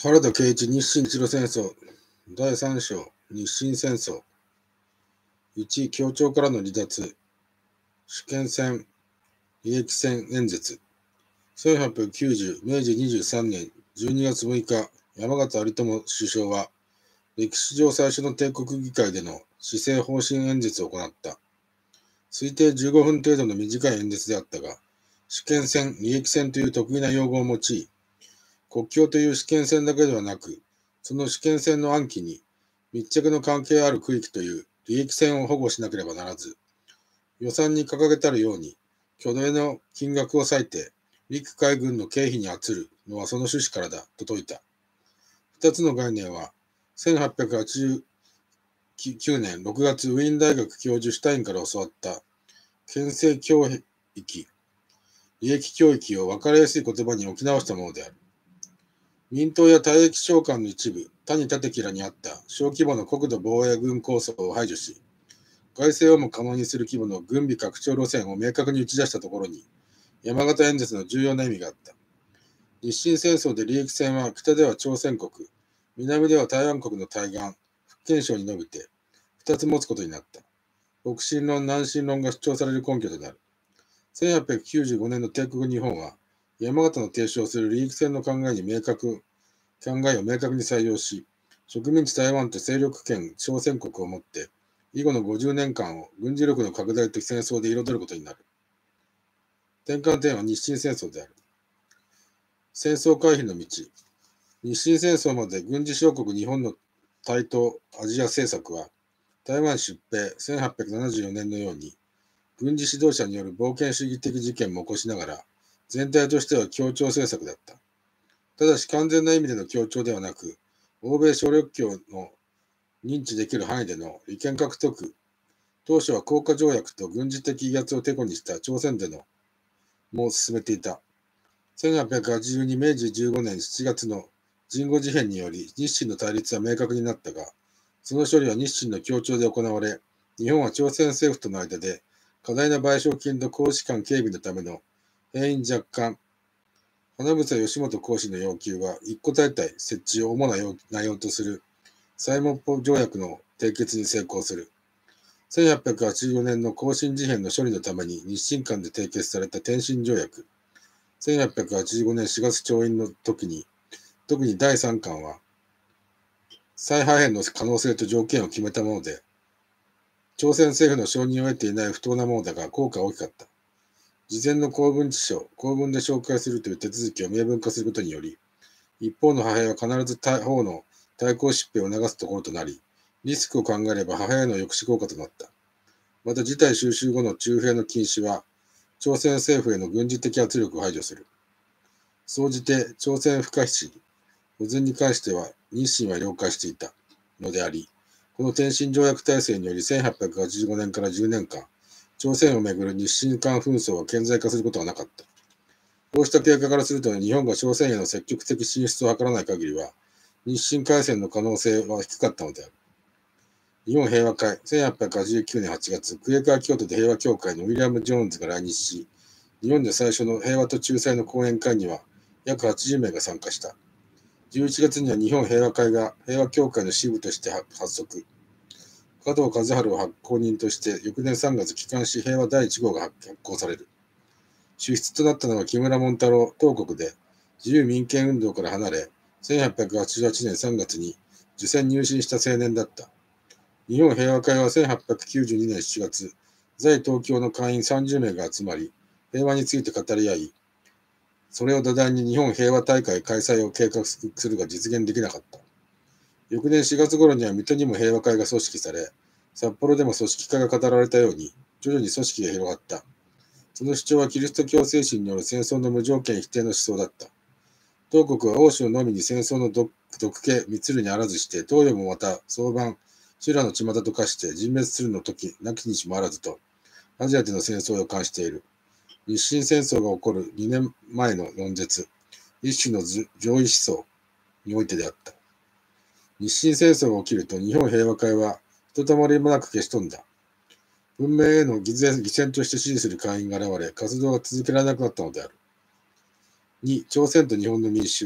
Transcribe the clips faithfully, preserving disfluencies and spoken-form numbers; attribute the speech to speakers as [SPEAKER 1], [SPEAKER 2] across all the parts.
[SPEAKER 1] 原田圭一日清日露戦争だいさん章日清戦争いち協調からの離脱主権戦利益戦演説せんはっぴゃくきゅうじゅうめいじにじゅうさんねんじゅうにがつむいか山形有朋首相は歴史上最初の帝国議会での施政方針演説を行った。推定じゅうごふん程度の短い演説であったが、主権戦、利益戦という得意な用語を用い、国境という主権線だけではなく、その主権線の暗記に密着の関係ある区域という利益線を保護しなければならず、予算に掲げたるように、巨大な金額を割いて陸海軍の経費に充るのはその趣旨からだと説いた。二つの概念は、せんはっぴゃくはちじゅうきゅうねんろくがつウィーン大学教授シュタインから教わった憲政教育、利益教育を分かりやすい言葉に置き直したものである。民党や退役将官の一部、谷立樹らにあった小規模の国土防衛軍構想を排除し、外政をも可能にする規模の軍備拡張路線を明確に打ち出したところに、山形演説の重要な意味があった。日清戦争で利益戦は北では朝鮮国、南では台湾国の対岸、福建省に伸びて、二つ持つことになった。北進論、南進論が主張される根拠となる。せんはっぴゃくきゅうじゅうごねんの帝国日本は、山形の提唱する利益戦の考えに明確、考えを明確に採用し、植民地台湾と勢力圏朝鮮国をもって、以後のごじゅうねんかんを軍事力の拡大的戦争で彩ることになる。転換点は日清戦争である。戦争回避の道。日清戦争まで軍事小国日本の台東アジア政策は、台湾出兵せんはっぴゃくななじゅうよねんのように、軍事指導者による冒険主義的事件も起こしながら、全体としては協調政策だった。ただし完全な意味での協調ではなく、欧米諸力強の認知できる範囲での利権獲得、当初は降下条約と軍事的威圧をテコにした朝鮮でのも進めていた。せんはっぴゃくはちじゅうにめいじじゅうごねんしちがつの神護事変により日清の対立は明確になったが、その処理は日清の協調で行われ、日本は朝鮮政府との間で過大な賠償金と公使館警備のための兵員若干、花房義元公使の要求は一個大隊設置を主な内容とするサイモンポ条約の締結に成功する。せんはっぴゃくはちじゅうよねんの甲信事変の処理のために日清間で締結された天津条約。せんはっぴゃくはちじゅうごねんしがつ調印の時に、特にだいさんかんは再派遣の可能性と条件を決めたもので、朝鮮政府の承認を得ていない不当なものだが効果は大きかった。事前の公文地書、公文で紹介するという手続きを明文化することにより、一方の派兵は必ず他方の対抗疾病を流すところとなり、リスクを考えれば派兵の抑止効果となった。また事態収拾後の駐兵の禁止は、朝鮮政府への軍事的圧力を排除する。総じて朝鮮不可避保全に関しては日清は了解していたのであり、この天津条約体制によりせんはっぴゃくはちじゅうごねんからじゅうねんかん、朝鮮をめぐる日清間紛争は顕在化することはなかった。こうした経過からすると、日本が朝鮮への積極的進出を図らない限りは、日清開戦の可能性は低かったのである。日本平和会、せんはっぴゃくはちじゅうきゅうねんはちがつ、クエカー京都で平和協会のウィリアム・ジョーンズが来日し、日本で最初の平和と仲裁の講演会には約はちじゅうめいが参加した。じゅういちがつには日本平和会が平和協会の支部として発足。加藤和春を発行人として、翌年さんがつ機関紙平和だいいち号が発行される。主筆となったのは木村門太郎、東国で、自由民権運動から離れ、せんはっぴゃくはちじゅうはちねんさんがつに受選入信した青年だった。日本平和会はせんはっぴゃくきゅうじゅうにねんしちがつ、在東京の会員さんじゅうめいが集まり、平和について語り合い、それを土台に日本平和大会開催を計画するが実現できなかった。翌年しがつ頃には水戸にも平和会が組織され、札幌でも組織化が語られたように、徐々に組織が広がった。その主張はキリスト教精神による戦争の無条件否定の思想だった。東国は欧州のみに戦争の毒気、蜜るにあらずして、東洋もまた、早晩、修羅の巷と化して人滅するの時、なきにしもあらずと、アジアでの戦争を予感している。日清戦争が起こるにねんまえの論説、一種の上位思想においてであった。日清戦争が起きると、日本平和会は、ひとたまりもなく消し飛んだ。文明への偽善として支持する会員が現れ、活動が続けられなくなったのである。に、朝鮮と日本の民衆。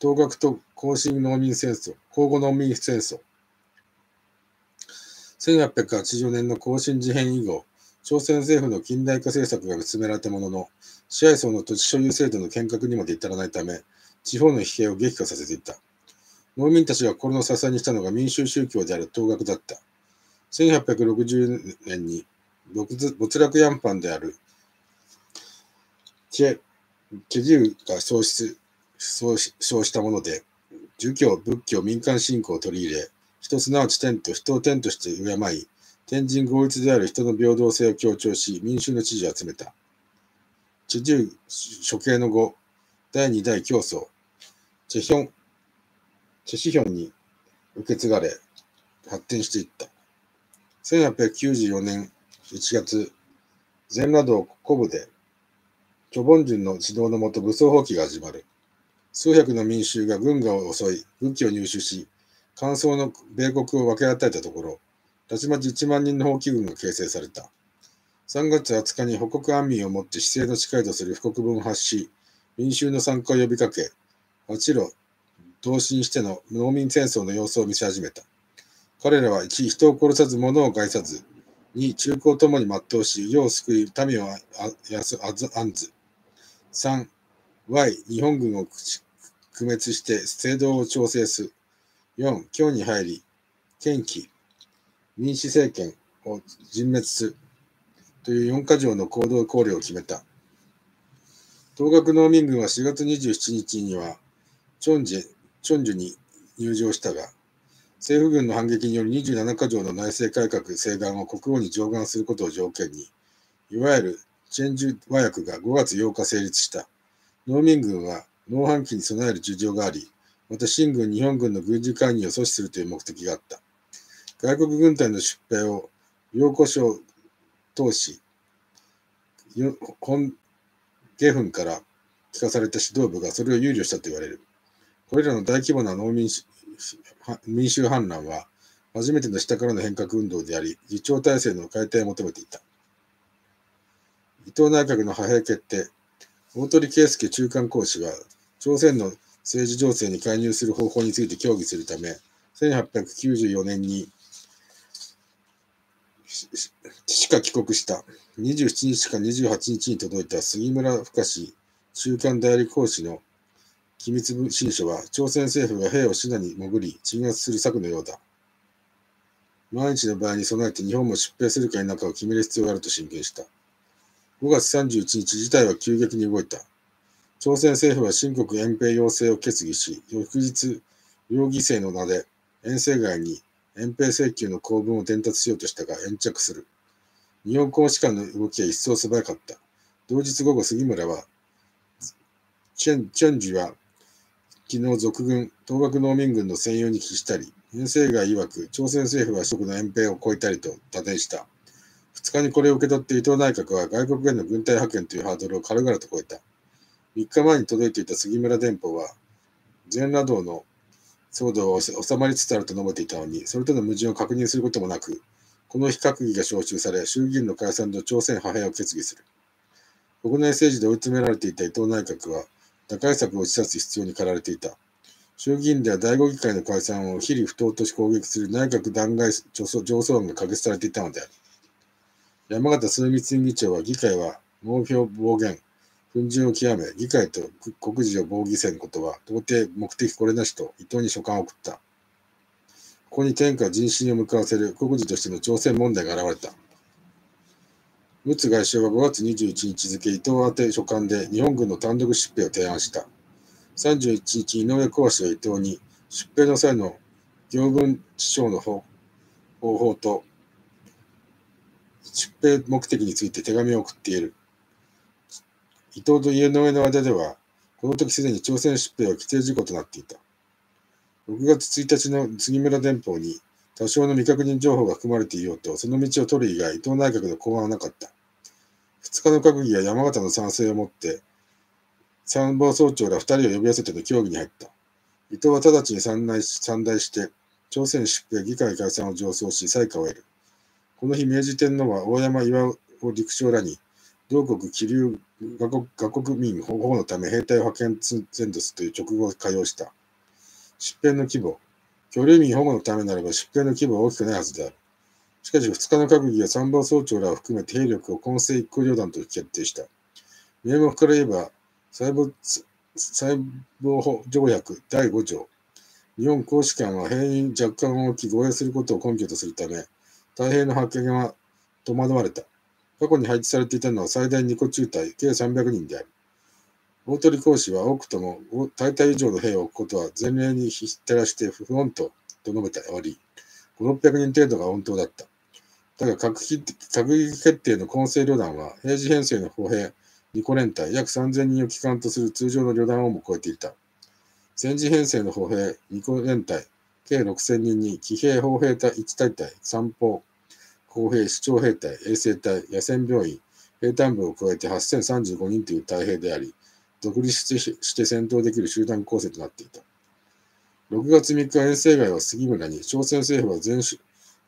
[SPEAKER 1] 東学と甲信農民戦争、甲午農民戦争。せんはっぴゃくはちじゅうよねんの甲信事変以後、朝鮮政府の近代化政策が進められたものの、支配層の土地所有制度の変革にまで至らないため、地方の疲弊を激化させていた。農民たちが心の支えにしたのが民衆宗教である東学だった。せんはっぴゃくろくじゅうねんに没落ヤンパンであるチェ・チェジウが創出創唱したもので、儒教、仏教、民間信仰を取り入れ、人すなわち天と人を天として敬い、天人合一である人の平等性を強調し、民衆の支持を集めた。チェジュ処刑の後、だいに代教祖、チェヒョン、チェシヒョンに受け継がれ、発展していった。せんはっぴゃくきゅうじゅうよねんいちがつ、全羅道古部で、チョボンジュンの指導のもと武装蜂起が始まる。数百の民衆が軍が襲い、武器を入手し、乾燥の米国を分け与えたところ、たちまちいちまんにんの蜂起軍が形成された。さんがつはつかに北国安民をもって姿勢の誓いとする布告文を発し、民衆の参加を呼びかけ、八路同心しての農民戦争の様子を見せ始めた。彼らはいち、人を殺さず物を害さず、に、中古を共に全うし、世を救い、民を安ず。さん、Y、日本軍を区滅して制度を調整す。よん、京に入り、建起、民主政権を尽滅するというよんか条の行動綱領を決めた。東学農民軍はしがつにじゅうしちにちにはチョンジェ、チョンジュに入城したが、政府軍の反撃によりにじゅうななか条の内政改革請願を国王に上願することを条件に、いわゆるチェンジュ和約がごがつようか成立した。農民軍は農繁期に備える事情があり、また新軍、日本軍の軍事介入を阻止するという目的があった。外国軍隊の出兵を楊虎将統司、本下墳から聞かされた指導部がそれを憂慮したと言われる。これらの大規模な農民民衆反乱は、初めての下からの変革運動であり、議長体制の改定を求めていた。伊藤内閣の派兵決定、大鳥圭介中間公使は、朝鮮の政治情勢に介入する方法について協議するため、せんはっぴゃくきゅうじゅうよねんにしか帰国した。にじゅうしちにちかにじゅうはちにちに届いた杉村深中間代理公使の機密信書は、朝鮮政府が兵をシナに潜り、鎮圧する策のようだ。万一の場合に備えて日本も出兵するか否かを決める必要があると進言した。ごがつさんじゅういちにち、事態は急激に動いた。朝鮮政府は新国遠兵要請を決議し、翌日、両義政の名で、遠征外に遠兵請求の公文を伝達しようとしたが、延着する。日本公使館の動きは一層素早かった。同日午後、杉村は、チェン、チェンジュは、昨日続軍、東学農民軍の専用に帰したり、遠征外曰く、朝鮮政府は四国の遠兵を超えたりと打電した。ふつかにこれを受け取って伊藤内閣は外国への軍隊派遣というハードルを軽々と超えた。みっかまえに届いていた杉村電報は、全羅道の騒動は収まりつつあると述べていたのに、それとの矛盾を確認することもなく、この日閣議が招集され、衆議院の解散と朝鮮派兵を決議する。国内政治で追い詰められていた伊藤内閣は、打開策を打ち出す必要に駆られていた。衆議院では第五議会の解散を非利不当とし攻撃する内閣弾劾上訴案が可決されていたのである。山形枢密院議長は議会は農票暴言、紛争を極め、議会と国事を防御せんことは到底目的これなしと伊藤に書簡を送った。ここに天下人心を向かわせる国事としての朝鮮問題が現れた。陸奥外相はごがつにじゅういちにち付伊藤宛て書簡で日本軍の単独出兵を提案した。さんじゅういちにち、井上公使は伊藤に出兵の際の行軍地長の方法と出兵目的について手紙を送っている。伊藤と井上の間では、この時すでに朝鮮出兵は規定事項となっていた。ろくがつついたちの杉村電報に多少の未確認情報が含まれていようと、その道を取る以外、伊藤内閣の考案はなかった。ふつかの閣議は山形の賛成をもって、参謀総長らふたりを呼び寄せての協議に入った。伊藤は直ちに参内して、朝鮮出兵議会解散を上奏し、裁可を得る。この日、明治天皇は大山岩尾陸将らに、同国気流画国民保護のため兵隊を派遣せんとすという勅語を下用した。 疾病の規模。居留民保護のためならば疾病の規模は大きくないはずである。しかしふつかの閣議は参謀総長らを含めて兵力を混成一個旅団と決定した。名目から言えば、細胞細胞法条約だいご条。日本公使館は兵員若干を置き護衛することを根拠とするため、太平の派遣は戸惑われた。過去に配置されていたのは最大に個中隊、計さんびゃくにんである。大鳥公使は多くとも大隊以上の兵を置くことは前例に照らして不穏とと述べており、ごひゃく、ろっぴゃくにん程度が穏当だった。だが閣議決定の混成旅団は平時編成の歩兵に個連隊約さんぜんにんを機関とする通常の旅団をも超えていた。戦時編成の歩兵に個連隊計ろくせんにんに騎兵砲兵隊いち大隊、三砲、工兵、市長兵隊、衛生隊、野戦病院、兵隊部を加えてはっせんさんじゅうごにんという隊兵であり、独立して戦闘できる集団構成となっていた。ろくがつみっか遠征外は杉村に朝鮮政府は全種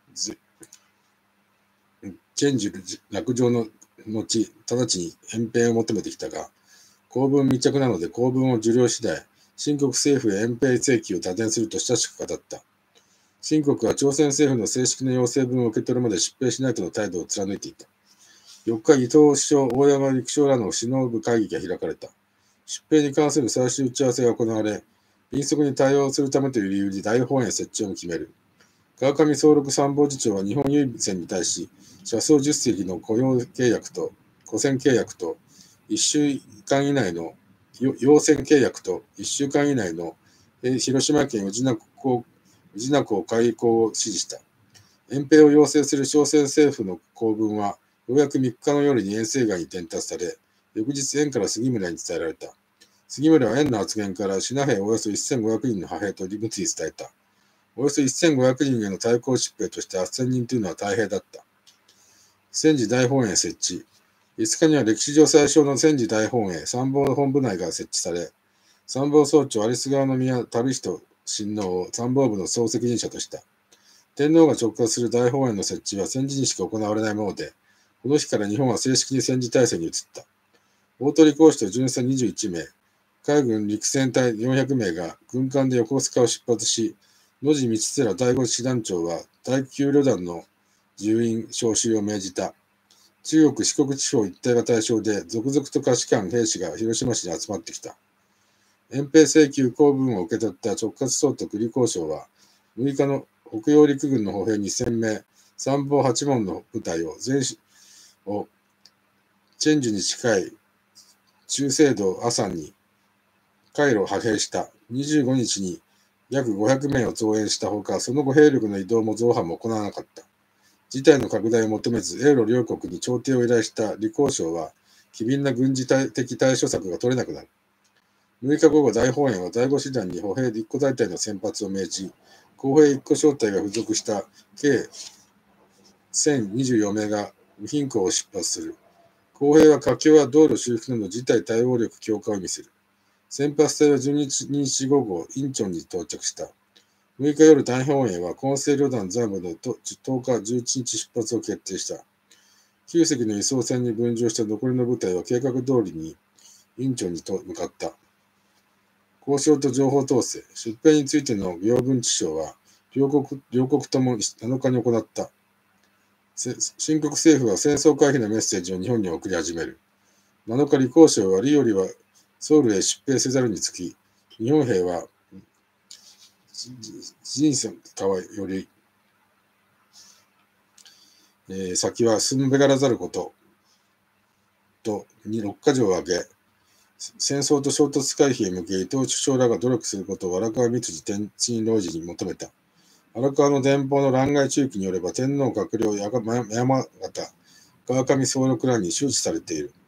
[SPEAKER 1] チェンジ落城の後、直ちに返兵を求めてきたが、公文密着なので公文を受領次第、清国政府へ返兵請求を打電すると親しく語った。清国は朝鮮政府の正式な要請文を受け取るまで疾病しないとの態度を貫いていた。よっか、伊藤首相、大山陸将らの首脳部会議が開かれた。疾病に関する最終打ち合わせが行われ、迅速に対応するためという理由に大本営設置を決める。川上総録参謀次長は日本郵船に対し、車窓じゅっせきの雇用契約と、古船契約と、いっしゅうかん以内の、要船契約といっしゅうかん以内の、広島県宇品港、宇品港開港を指示した。遠兵を要請する朝鮮政府の公文は、ようやくみっかの夜に遠征外に伝達され、翌日園から杉村に伝えられた。杉村は園の発言から品兵およそせんごひゃくにんの派兵と無知に伝えた。およそせんごひゃくにんへの対抗疾病としてはっせんにんというのは大兵だった。戦時大本営設置。いつかには歴史上最小の戦時大本営参謀本部内が設置され、参謀総長有栖川宮樽人親王を参謀部の総責任者とした。天皇が直轄する大本営の設置は戦時にしか行われないもので、この日から日本は正式に戦時体制に移った。大鳥公使と巡査にじゅういちめい、海軍陸戦隊よんひゃくめいが軍艦で横須賀を出発し、野地道寺第五師団長は第九旅団の従員招集を命じた。中国四国地方一帯が対象で、続々と下士官兵士が広島市に集まってきた。遠兵請求公文を受け取った直轄総督李光章は、むいかの北洋陸軍の歩兵にせんめい、参謀はち門の部隊を全をチェンジに近い中西道阿山に海路派兵した。にじゅうごにちに約ごひゃくめいを増援したほか、その後兵力の移動も増派も行わなかった。事態の拡大を求めず、英露両国に調停を依頼した李光章は、機敏な軍事的対処策が取れなくなる。むいかごご、大本営は第五師団に歩兵いっこ大隊の先発を命じ、工兵いっこ小隊が付属した計せんにじゅうよんめいが無貧港を出発する。工兵は架橋は道路修復など事態対応力強化を意味する。先発隊はじゅうににち午後、インチョンに到着した。むいか夜、大本営は混成旅団残部のとおか、じゅういちにち出発を決定した。きゅうせきの輸送船に分乗した残りの部隊は計画通りにインチョンにと向かった。交渉と情報統制、出兵についての行文致傷は両国、両国ともなのかに行った。清国政府は戦争回避のメッセージを日本に送り始める。なのか、李光章は李よりはソウルへ出兵せざるにつき、日本兵は人生川より、えー、先は進べがらざることとにろっか条を挙げ、戦争と衝突回避へ向け伊藤首相らが努力することを荒川光次天津老寺に求めた。荒川の電報の欄外中記によれば、天皇閣僚山形、川上総録らに周知されている。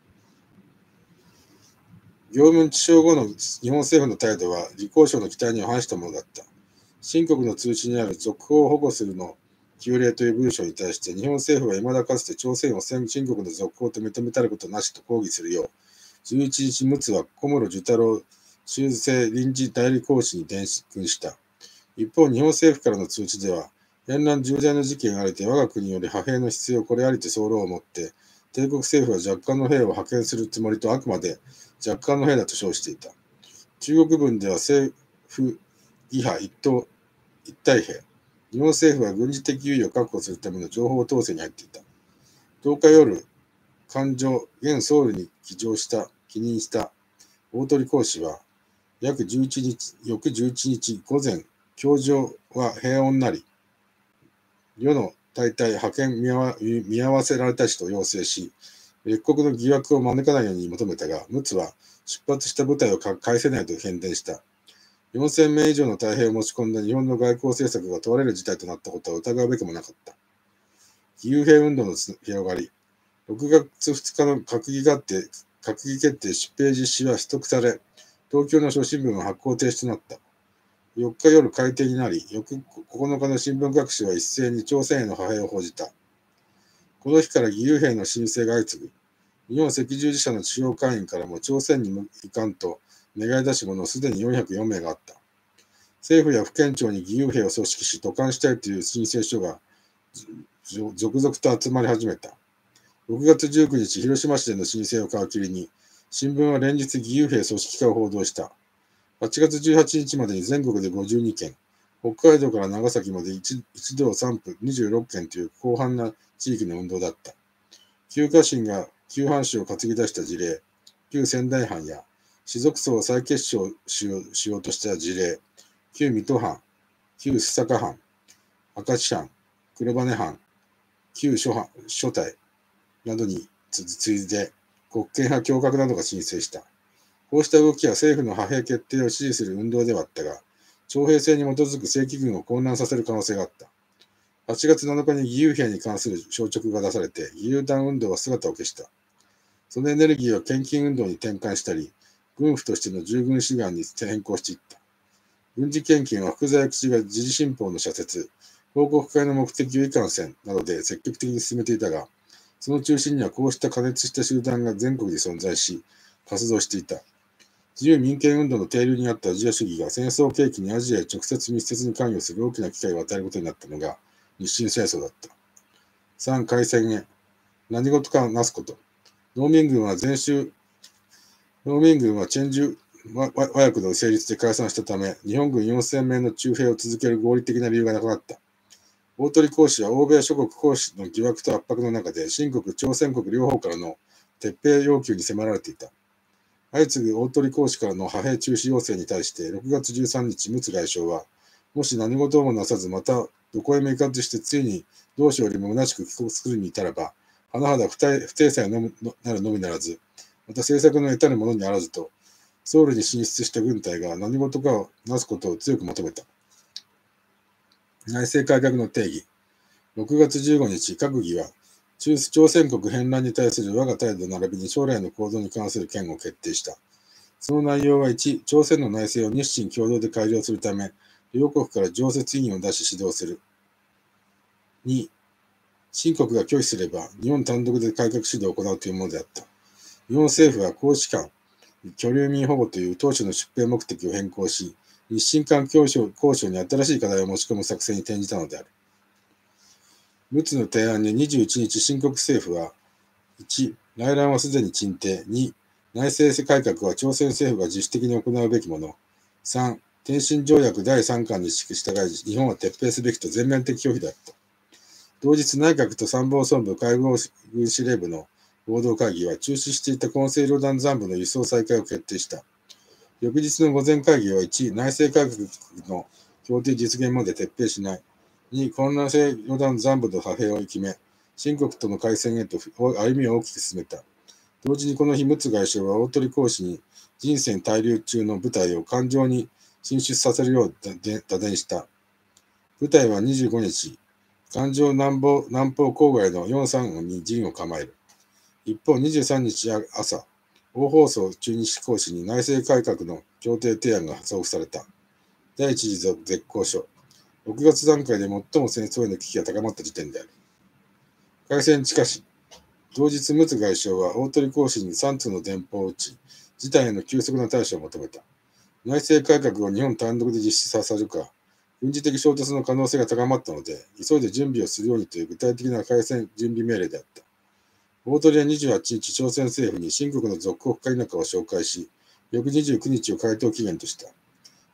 [SPEAKER 1] 行文致傷後の日本政府の態度は、李光章の期待には反したものだった。清国の通知にある続報を保護するの旧例という文書に対して、日本政府は未だかつて朝鮮を清国の続報と認めたることなしと抗議するよう、じゅういちにち、陸奥は小室寿太郎修正臨時代理公使に伝聞した。一方、日本政府からの通知では、沿乱重大な事件ありて我が国より派兵の必要これありて候をもって、帝国政府は若干の兵を派遣するつもりとあくまで若干の兵だと称していた。中国文では政府義派一党一体兵。日本政府は軍事的優位を確保するための情報統制に入っていた。とおか夜、艦上、現ソウルに帰乗した、帰任した大鳥公使は、約じゅういちにち、翌じゅういちにち午前、教場は平穏なり、世の大体派遣見合わ見合わせられたしと要請し、列国の疑惑を招かないように求めたが、陸奥は出発した部隊を返せないと喧伝した。よんせんめい以上の太平を持ち込んだ日本の外交政策が問われる事態となったことは疑うべきもなかった。義勇兵運動の広がり、ろくがつふつかの閣議決定、閣議決定疾病実施は取得され、東京の諸新聞は発行停止となった。よっか夜改定になり、翌ここのかの新聞各紙は一斉に朝鮮への派兵を報じた。この日から義勇兵の申請が相次ぐ。日本赤十字社の主要会員からも朝鮮に行かんと願い出し者すでによんひゃくよんめいがあった。政府や府県庁に義勇兵を組織し、渡韓したいという申請書が続々と集まり始めた。ろくがつじゅうくにち、広島市での申請を皮切りに、新聞は連日義勇兵組織化を報道した。はちがつじゅうはちにちまでに全国でごじゅうにけん、北海道から長崎まで一同三府にじゅうろっけんという広範な地域の運動だった。旧家臣が旧藩主を担ぎ出した事例、旧仙台藩や士族層を再結集しようしようとした事例、旧水戸藩、旧須坂藩、明石藩、黒羽藩、旧諸藩諸隊などに次いで国権派共革などが申請した。こうした動きは政府の派兵決定を支持する運動ではあったが、徴兵制に基づく正規軍を混乱させる可能性があった。はちがつなのかに義勇兵に関する消直が出されて、義勇団運動は姿を消した。そのエネルギーを献金運動に転換したり、軍府としての従軍志願に変更していった。軍事献金は福沢諭吉が時事新報の社説、報告会の目的をいかんせんなどで積極的に進めていたが、その中心にはこうした過熱した集団が全国に存在し、活動していた。自由民権運動の底流にあったアジア主義が戦争契機にアジアへ直接密接に関与する大きな機会を与えることになったのが日清戦争だった。さん. 開戦へ。何事かなすこと。農民軍は前週、農民軍はチェンジュ和訳の成立で解散したため、日本軍よんせんめいの駐兵を続ける合理的な理由がなくなった。大鳥公使は欧米諸国公使の疑惑と圧迫の中で、清国、朝鮮国両方からの撤兵要求に迫られていた。相次ぐ大鳥公使からの派兵中止要請に対して、ろくがつじゅうさんにち、陸奥外相は、もし何事もなさず、またどこへも行かずして、ついに同志よりも虚しく帰国するに至らば、甚だ不体裁なるのみならず、また政策の得たるものにあらずと、ソウルに進出した軍隊が何事かをなすことを強く求めた。内政改革の定義。ろくがつじゅうごにち、閣議は、朝鮮国返還に対する我が態度並びに将来の行動に関する件を決定した。その内容は、いち、朝鮮の内政を日清共同で改良するため、両国から常設委員を出し指導する。に、清国が拒否すれば、日本単独で改革指導を行うというものであった。日本政府は公使館、居留民保護という当初の出兵目的を変更し、日清間交渉に新しい課題を持ち込む作戦に転じたのである。陸奥の提案ににじゅういちにち、清国政府は、いち、内乱はすでに鎮定。に、内政改革は朝鮮政府が自主的に行うべきもの。さん、天津条約だいさんかんに従い、日本は撤兵すべきと全面的拒否であった。同日、内閣と参謀本部海軍軍司令部の合同会議は中止していた混成旅団残部の輸送再開を決定した。翌日の午前会議は、いち、内政改革の協定実現まで撤兵しない。に、混乱性旅団残部の派兵を決め、清国との開戦へと歩みを大きく進めた。同時にこの日、陸奥外相は大鳥公使に人選滞留中の部隊を艦上に進出させるよう打電した。部隊はにじゅうごにち、艦上南方南方郊外のよんさんに陣を構える。一方、にじゅうさんにち朝、大放送駐日公使に内政改革の協定提案が送付された。第一次絶好書。ろくがつ段階で最も戦争への危機が高まった時点である。開戦近し、同日、陸奥外相は大鳥公使にさんつうの電報を打ち、事態への急速な対処を求めた。内政改革を日本単独で実施させるか、軍事的衝突の可能性が高まったので、急いで準備をするようにという具体的な開戦準備命令であった。大鳥はにじゅうはちにち、朝鮮政府に清国の属国か否かを紹介し、翌にじゅうくにちを回答期限とした。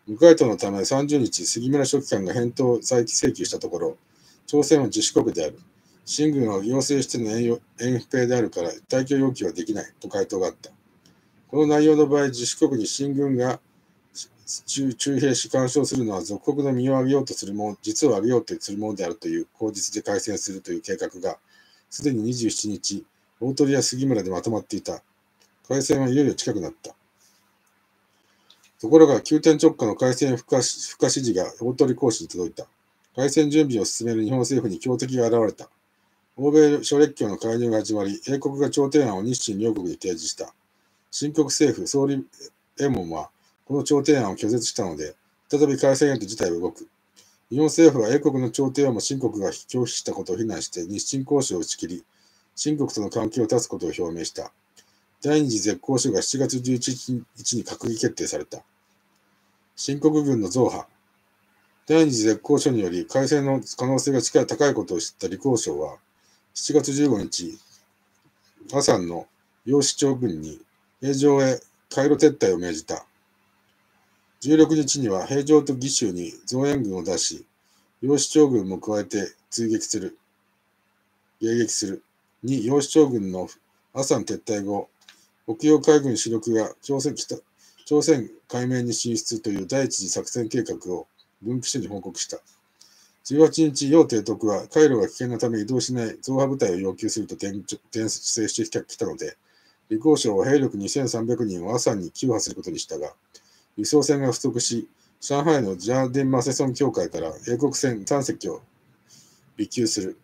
[SPEAKER 1] 無回答のためさんじゅうにち、杉村書記官が返答を再請求したところ、朝鮮は自主国である。秦軍は要請しての遠兵であるから退去要求はできないと回答があった。この内容の場合、自主国に秦軍が駐兵し干渉するのは属国の身を上げようとするもの、実を上げようとするものであるという口実で開戦するという計画が、すでににじゅうしちにち、大鳥や杉村でまとまっていた。開戦はいよいよ近くなった。ところが、急転直下の開戦不可指示が大鳥公使に届いた。開戦準備を進める日本政府に強敵が現れた。欧米諸列強の介入が始まり、英国が調停案を日清両国に提示した。新国政府総理衛門は、この調停案を拒絶したので、再び開戦へと事態は動く。日本政府は英国の調停案も清国が拒否したことを非難して日清交渉を打ち切り、清国との関係を断つことを表明した。第二次絶交書がしちがつじゅういちにちに閣議決定された。清国軍の増派。第二次絶交書により開戦の可能性が近い高いことを知った李鴻章は、しちがつじゅうごにち、阿山の楊志長軍に平城へ回路撤退を命じた。じゅうろくにちには平城と義州に増援軍を出し、楊志長軍も加えて追撃する。迎撃する。に、楊志長軍の阿山撤退後、北洋海軍主力が朝鮮北朝鮮海面に進出という第一次作戦計画を文記書に報告した。じゅうはちにち、楊提督は海路が危険なため移動しない増派部隊を要求すると転生してきたので、李鴻章は兵力にせんさんびゃくにんを阿山に急派することにしたが、輸送船が不足し、上海のジャーデン・マセソン協会から英国船さん隻を備給する。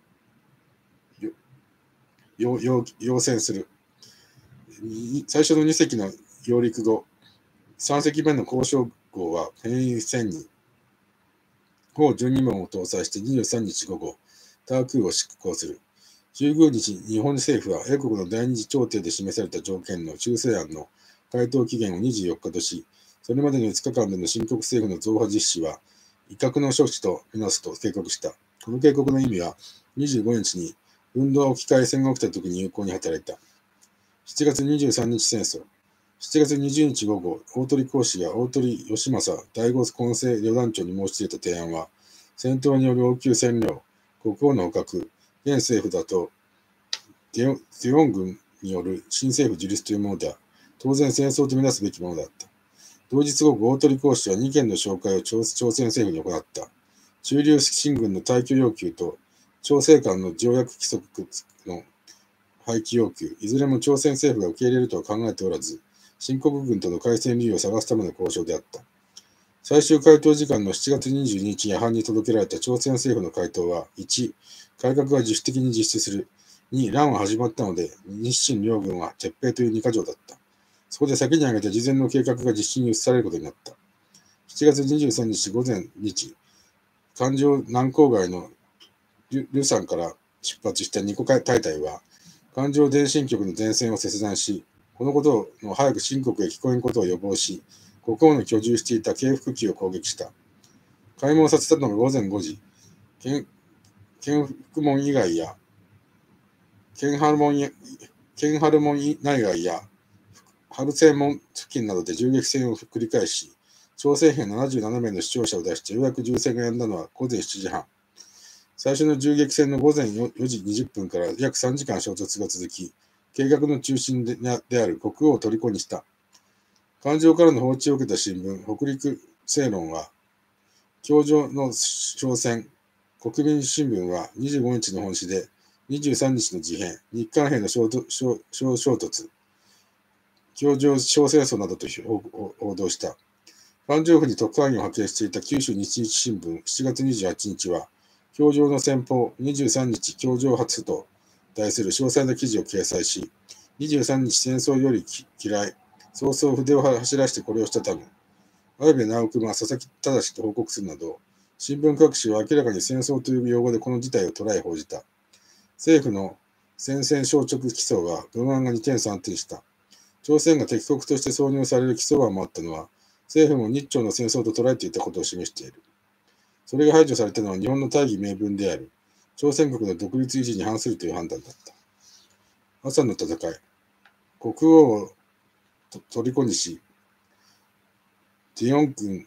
[SPEAKER 1] 要請する。最初のに隻の揚陸後、さん隻目の交渉号は変異船に砲じゅうにもんを搭載してにじゅうさんにち午後、タークーを出港する。じゅうごにち、日本政府は英国の第二次調停で示された条件の修正案の回答期限をにじゅうよっかとし、それまでのいつかかんでの新国政府の増派実施は、威嚇の処置とみなすと警告した。この警告の意味は、にじゅうごにちに運動置き換え戦が起きた時に有効に働いた。しちがつにじゅうさんにち戦争。しちがつにじゅうにち午後、大鳥公使が大鳥義政第五混成旅団長に申し入れた提案は、戦闘による応急占領、国王の捕獲、現政府だと、デヨン軍による新政府樹立というものでは、当然戦争とみなすべきものだった。同日午後、大鳥公使はにけんの紹介を朝鮮政府に行った。駐留新軍の退去要求と、朝鮮間の条約規則の廃棄要求、いずれも朝鮮政府が受け入れるとは考えておらず、新国軍との開戦理由を探すための交渉であった。最終回答時間のしちがつにじゅうににち夜半に届けられた朝鮮政府の回答は、いち、改革は自主的に実施する。に、乱は始まったので、日清両軍は撤兵という二か条だった。そこで先に挙げた事前の計画が実施に移されることになった。しちがつにじゅうさんにち午前にち、環状南郊外のルサンから出発したニコ隊隊は、環状電信局の電線を切断し、このことの早く清国へ聞こえんことを予防し、国王の居住していた京福機を攻撃した。開門させたのがごぜんごじ、建福門以外や、建春門建春門内外や、春正門付近などで銃撃戦を繰り返し、朝鮮兵ななじゅうななめいの死傷者を出してようやく銃声が止んだのはごぜんしちじはん。最初の銃撃戦のごぜんよじにじゅっぷんから約さんじかん衝突が続き、計画の中心である国王を虜にした。環状からの放置を受けた新聞、北陸正論は、教場の商船、国民新聞はにじゅうごにちの本誌で、にじゅうさんにちの事変、日韓兵の衝突、教場小戦争などと報道した。環状府に特派員を派遣していた九州日日新聞しちがつにじゅうはちにちは、教場の先方にじゅうさんにち教場発と題する詳細な記事を掲載し、にじゅうさんにち戦争より嫌い、早々筆を走らしてこれをしたため、綾部直久が佐々木正と報告するなど、新聞各紙は明らかに戦争という用語でこの事態を捉え報じた。政府の宣戦消直起訴は文案がにてんさんてんした。朝鮮が敵国として挿入される起訴案もあったのは、政府も日朝の戦争と捉えていたことを示している。それが排除されたのは日本の大義名分である。朝鮮国の独立維持に反するという判断だった。阿山の戦い。国王を虜にし、デヨン軍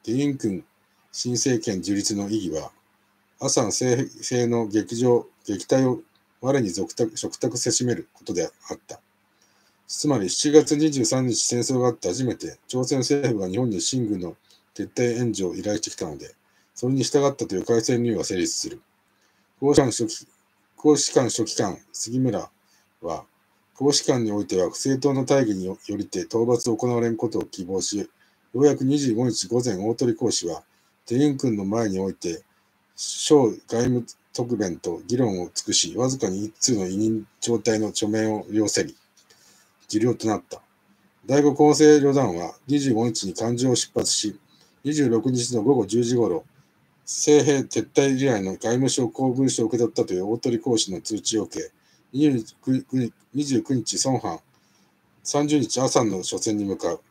[SPEAKER 1] デユン君新政権樹立の意義は、アサン政兵の劇場、撃退を我に属託嘱託せしめることであった。つまりしちがつにじゅうさんにち戦争があって初めて朝鮮政府が日本に清軍の撤退援助を依頼してきたので、それに従ったという開戦理由が成立する。公使館書記公使館書記官杉村は、公使館においては不正当な大義によりて討伐を行われんことを希望し、ようやくにじゅうごにち午前大鳥公使は、デユン君の前において、省外務特弁と議論を尽くし、わずかに一通の委任状態の書面を要せり、受領となった。第五厚生旅団はにじゅうごにちに関場を出発し、にじゅうろくにちの午後じゅうじごろ、政兵撤退依頼の外務省公文書を受け取ったという大鳥公使の通知を受け、にじゅうくにち孫藩、さんじゅうにちアサンの初戦に向かう。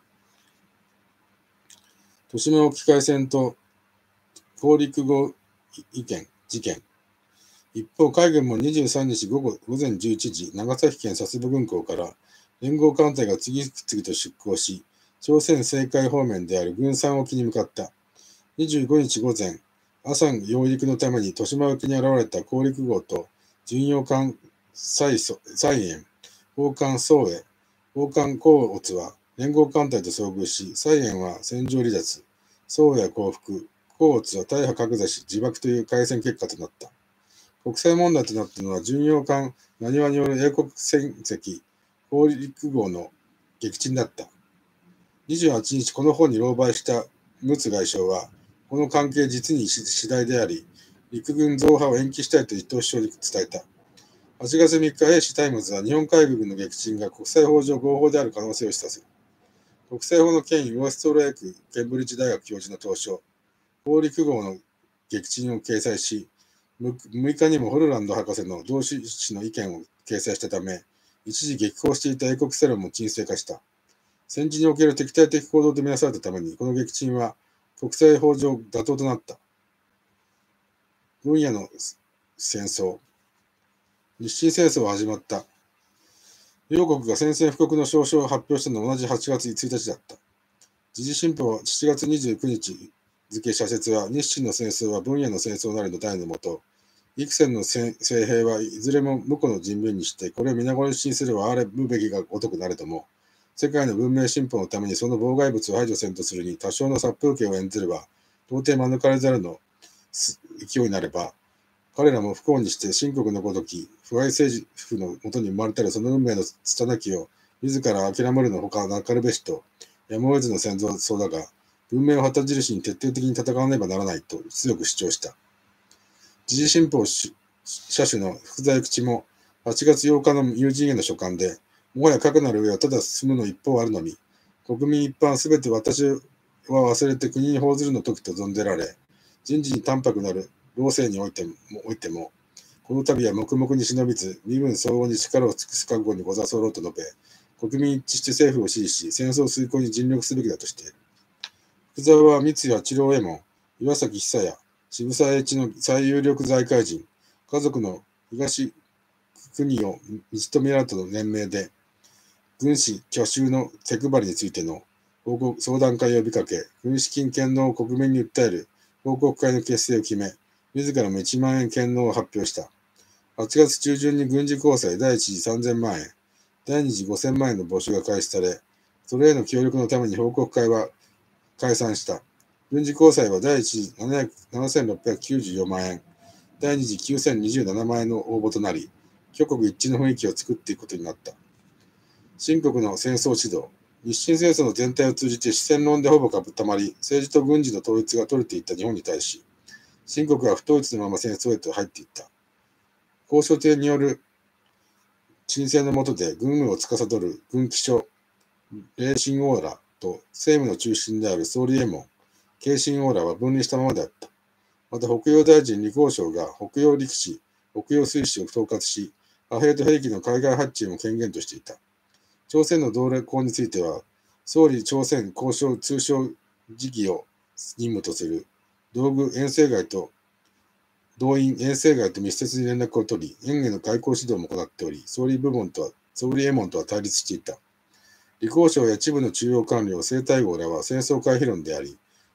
[SPEAKER 1] 豊島沖海戦と高陸後意見事件。一方、海軍もにじゅうさんにち午後午前じゅういちじ、長崎県佐世保軍港から連合艦隊が次々と出港し、朝鮮西海方面である軍山沖に向かった。にじゅうごにち午前、アサン揚陸のために豊島沖に現れた高陸号と巡洋艦蔡燕、砲艦宋英、砲艦甲乙は連合艦隊と遭遇し、蔡燕は戦場離脱、宋英は降伏、甲乙は大破格座し自爆という海戦結果となった。国際問題となったのは巡洋艦なにわによる英国船籍高陸号の撃沈だった。にじゅうはちにちこの方に狼狽した陸奥外相は、この関係実に次第であり、陸軍増派を延期したいと伊藤首相に伝えた。はちがつみっか、英紙タイムズは日本海軍の撃沈が国際法上合法である可能性を示唆する。国際法の権威ウォストレークケンブリッジ大学教授の投書、高陸号の撃沈を掲載し、むいかにもホルランド博士の同志誌の意見を掲載したため、一時激高していた英国世論も沈静化した。戦時における敵対的行動とみなされたために、この撃沈は国際法上妥当となった。分野の戦争。日清戦争は始まった。両国が宣戦布告の詔書を発表したのは同じはちがつついたちだった。時事新報はしちがつにじゅうくにち付社説は、日清の戦争は分野の戦争なりの題のもと、幾千の政兵はいずれも無辜の人民にして、これを皆殺しにすればあれむべきがごとくなれども、世界の文明進歩のためにその妨害物を排除せんとするに、多少の殺風景を演ずれば、到底免れざるの勢いになれば、彼らも不幸にして秦国のごとき、腐敗政府のもとに生まれたらその運命の拙きを自ら諦めるのほかなかるべしと、やむを得ずの戦争だが、文明を旗印に徹底的に戦わねばならないと強く主張した。時事新報社主の福沢諭吉もはちがつようかの友人への書簡で、もはやかくなる上はただ進むの一方あるのみ、国民一般すべて私は忘れて国に報ずるの時と存ぜられ、人事に淡白なる老政においても、おいてもこの度は黙々に忍びず、身分相応に力を尽くす覚悟にござそうろうと述べ、国民一致して政府を支持し、戦争遂行に尽力すべきだとしている。福沢は三谷八郎右衛門、岩崎久彌、渋沢栄一の最有力財界人、家族の東国を道止められたとの連名で、軍師去就の手配りについての報告相談会を呼びかけ、軍資金献納を国民に訴える報告会の結成を決め、自らもいちまんえん献納を発表した。はちがつちゅうじゅんに軍事公債だいいち次さんぜんまんえん、だいに次ごせんまんえんの募集が開始され、それへの協力のために報告会は解散した。軍事公債はだいいち次ななせんろっぴゃくきゅうじゅうよんまんえん、だいに次きゅうせんにじゅうななまんえんの応募となり、挙国一致の雰囲気を作っていくことになった。秦国の戦争指導。日清戦争の全体を通じて四川論でほぼかぶったまり、政治と軍事の統一が取れていった日本に対し、秦国は不統一のまま戦争へと入っていった。交渉艇による鎮静の下で軍務を司る軍機所、霊神王らと政務の中心である総理衛門、慶神王らは分離したままであった。また北洋大臣李光省が北洋陸士、北洋水師を統括し、派兵と兵器の海外発注も権限としていた。朝鮮の同列行については、総理朝鮮交渉通商事業を任務とする道具遠征外と動員遠征外と密接に連絡を取り、園への外交指導も行っており、総理部門とは、総理衛門とは対立していた。李光省や一部の中央官僚、清太后らは戦争回避論であり、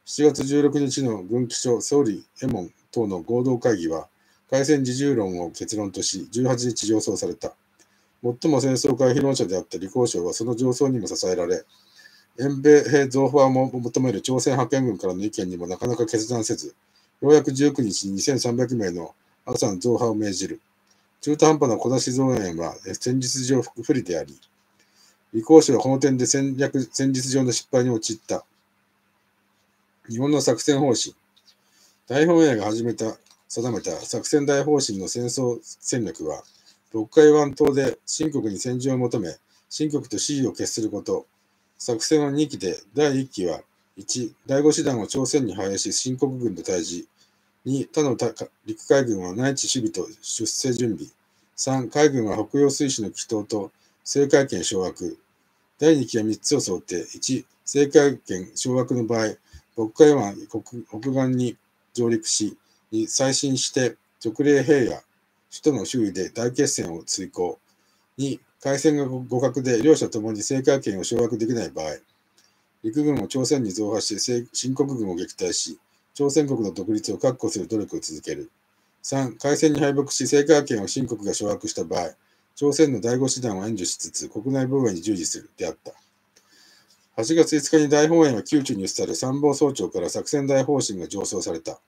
[SPEAKER 1] しちがつじゅうろくにちの軍機署総理エモン等の合同会議は、開戦自重論を結論とし、じゅうはちにち上奏された。最も戦争回避論者であった李光章はその上奏にも支えられ、遠米兵増派を求める朝鮮派遣軍からの意見にもなかなか決断せず、ようやくじゅうくにちににせんさんびゃくめいのアサン増派を命じる。中途半端な小出し増援は戦術上不利であり、李光章はこの点で戦略戦術上の失敗に陥った。日本の作戦方針。大本営が始めた、定めた作戦大方針の戦争戦略は、六海湾島で清国に戦場を求め、清国と支持を決すること。作戦はにきで、だいいっきは、いち、だいご師団を朝鮮に派遣し、清国軍と対峙。に、他の陸海軍は内地守備と出征準備。さん、海軍は北洋水師の祈祷と制海権掌握。だいにきはみっつを想定。いち、制海権掌握の場合、北海湾北岸に上陸し、に、再進して直令平野、首都の周囲で大決戦を遂行。に、海戦が互角で両者ともに制海権を掌握できない場合、陸軍を朝鮮に増派し、清国軍を撃退し、朝鮮国の独立を確保する努力を続ける。さん、海戦に敗北し、制海権を清国が掌握した場合、朝鮮のだいご師団を援助しつつ、国内防衛に従事する、であった。はちがついつかに大本営は宮中に移され、参謀総長から作戦大方針が上奏された。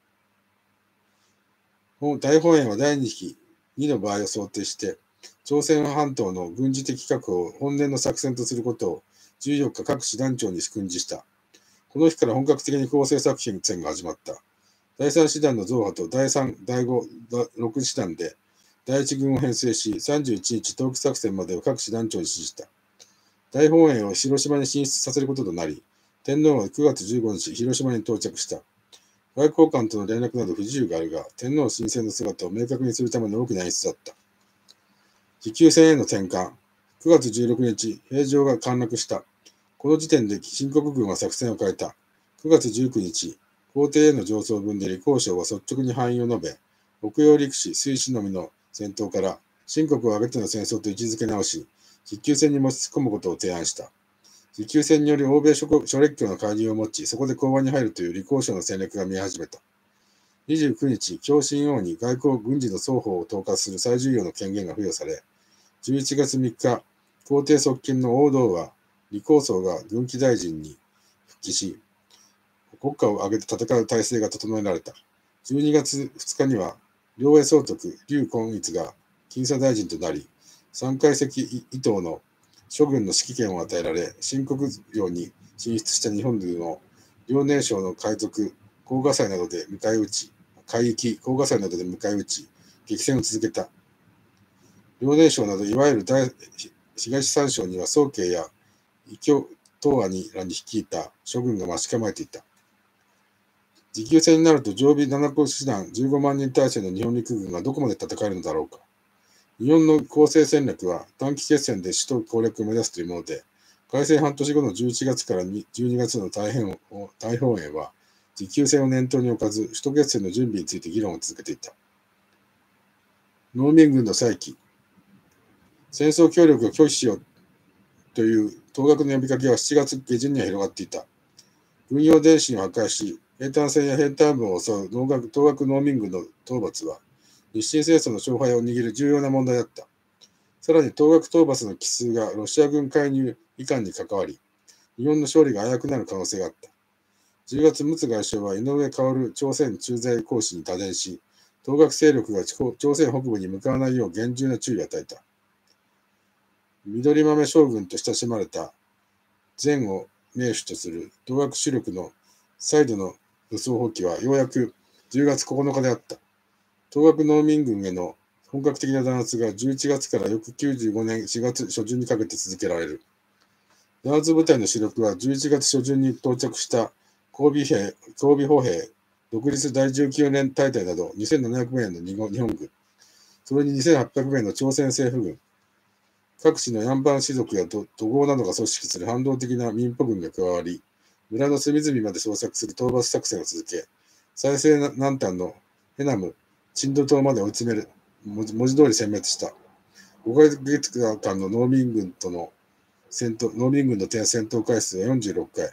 [SPEAKER 1] 大本営はだいにき、にの場合を想定して、朝鮮半島の軍事的確保を本年の作戦とすることをじゅうよっか各師団長に訓示した。この日から本格的に構成作戦が始まった。だいさん師団の増派とだいさん、だいご、ろく師団でだいいち軍を編成し、さんじゅういちにち冬季作戦までを各師団長に指示した。大本営を広島に進出させることとなり、天皇はくがつじゅうごにち広島に到着した。外交官との連絡など不自由があるが、天皇新選の姿を明確にするための大きな演出だった。持久戦への転換。くがつじゅうろくにち、平城が陥落した。この時点で清国軍は作戦を変えた。くがつじゅうくにち、皇帝への上奏文で李光章は率直に範囲を述べ、北洋陸士、水師のみの戦闘から清国を挙げての戦争と位置づけ直し、持久戦に持ち込むことを提案した。持久戦により欧米諸列強の介入を持ち、そこで講和に入るという李光章の戦略が見え始めた。にじゅうくにち、共親王に外交・軍事の双方を統括する最重要の権限が付与され、じゅういちがつみっか、皇帝側近の王道は、李光章が軍機大臣に復帰し、国家を挙げて戦う体制が整えられた。じゅうにがつふつかには、両江総督、劉根一が近佐大臣となり、三階席以東の諸軍の指揮権を与えられ、新国領に進出した日本軍の遼寧省の海賊、黄河祭などで迎え撃ち、海域、黄河祭などで迎え撃ち、激戦を続けた。遼寧省などいわゆる大東三省には宗慶や異教東亜らに率いた諸軍が待ち構えていた。持久戦になると常備ななこ師団じゅうごまんにん体制の日本陸軍がどこまで戦えるのだろうか。日本の攻勢戦略は短期決戦で首都攻略を目指すというもので、開戦半年後のじゅういちがつからじゅうにがつの大本営は、持久戦を念頭に置かず、首都決戦の準備について議論を続けていた。農民軍の再起。戦争協力を拒否しようという当学の呼びかけはしちがつげじゅんには広がっていた。軍用電信を破壊し、兵隊戦や兵隊部を襲う当学農民軍の討伐は、日清戦争の勝敗を握る重要な問題だった。さらに、当学討伐の奇数がロシア軍介入以下に関わり、日本の勝利が危うくなる可能性があった。じゅうがつ、陸奥外相は井上馨朝鮮駐在公使に多電し、当学勢力が朝鮮北部に向かわないよう厳重な注意を与えた。緑豆将軍と親しまれた前を名手とする当学主力の再度の武装蜂起はようやくじゅうがつここのかであった。当学農民軍への本格的な弾圧がじゅういちがつから翌きゅうじゅうごねんしがつ初旬にかけて続けられる。弾圧部隊の主力はじゅういちがつ初旬に到着した交尾兵、交尾歩兵、独立だいじゅうきゅうねん大隊などにせんななひゃくめいの日本軍、それににせんはっぴゃくめいの朝鮮政府軍、各地のヤンバン氏族や土豪などが組織する反動的な民歩軍が加わり、村の隅々まで捜索する討伐作戦を続け、最西南端のヘナム、チンド島まで追い詰める、文字通り殲滅した。ごかげつかんの農民軍との戦闘、農民軍の戦闘回数はよんじゅうろっかい、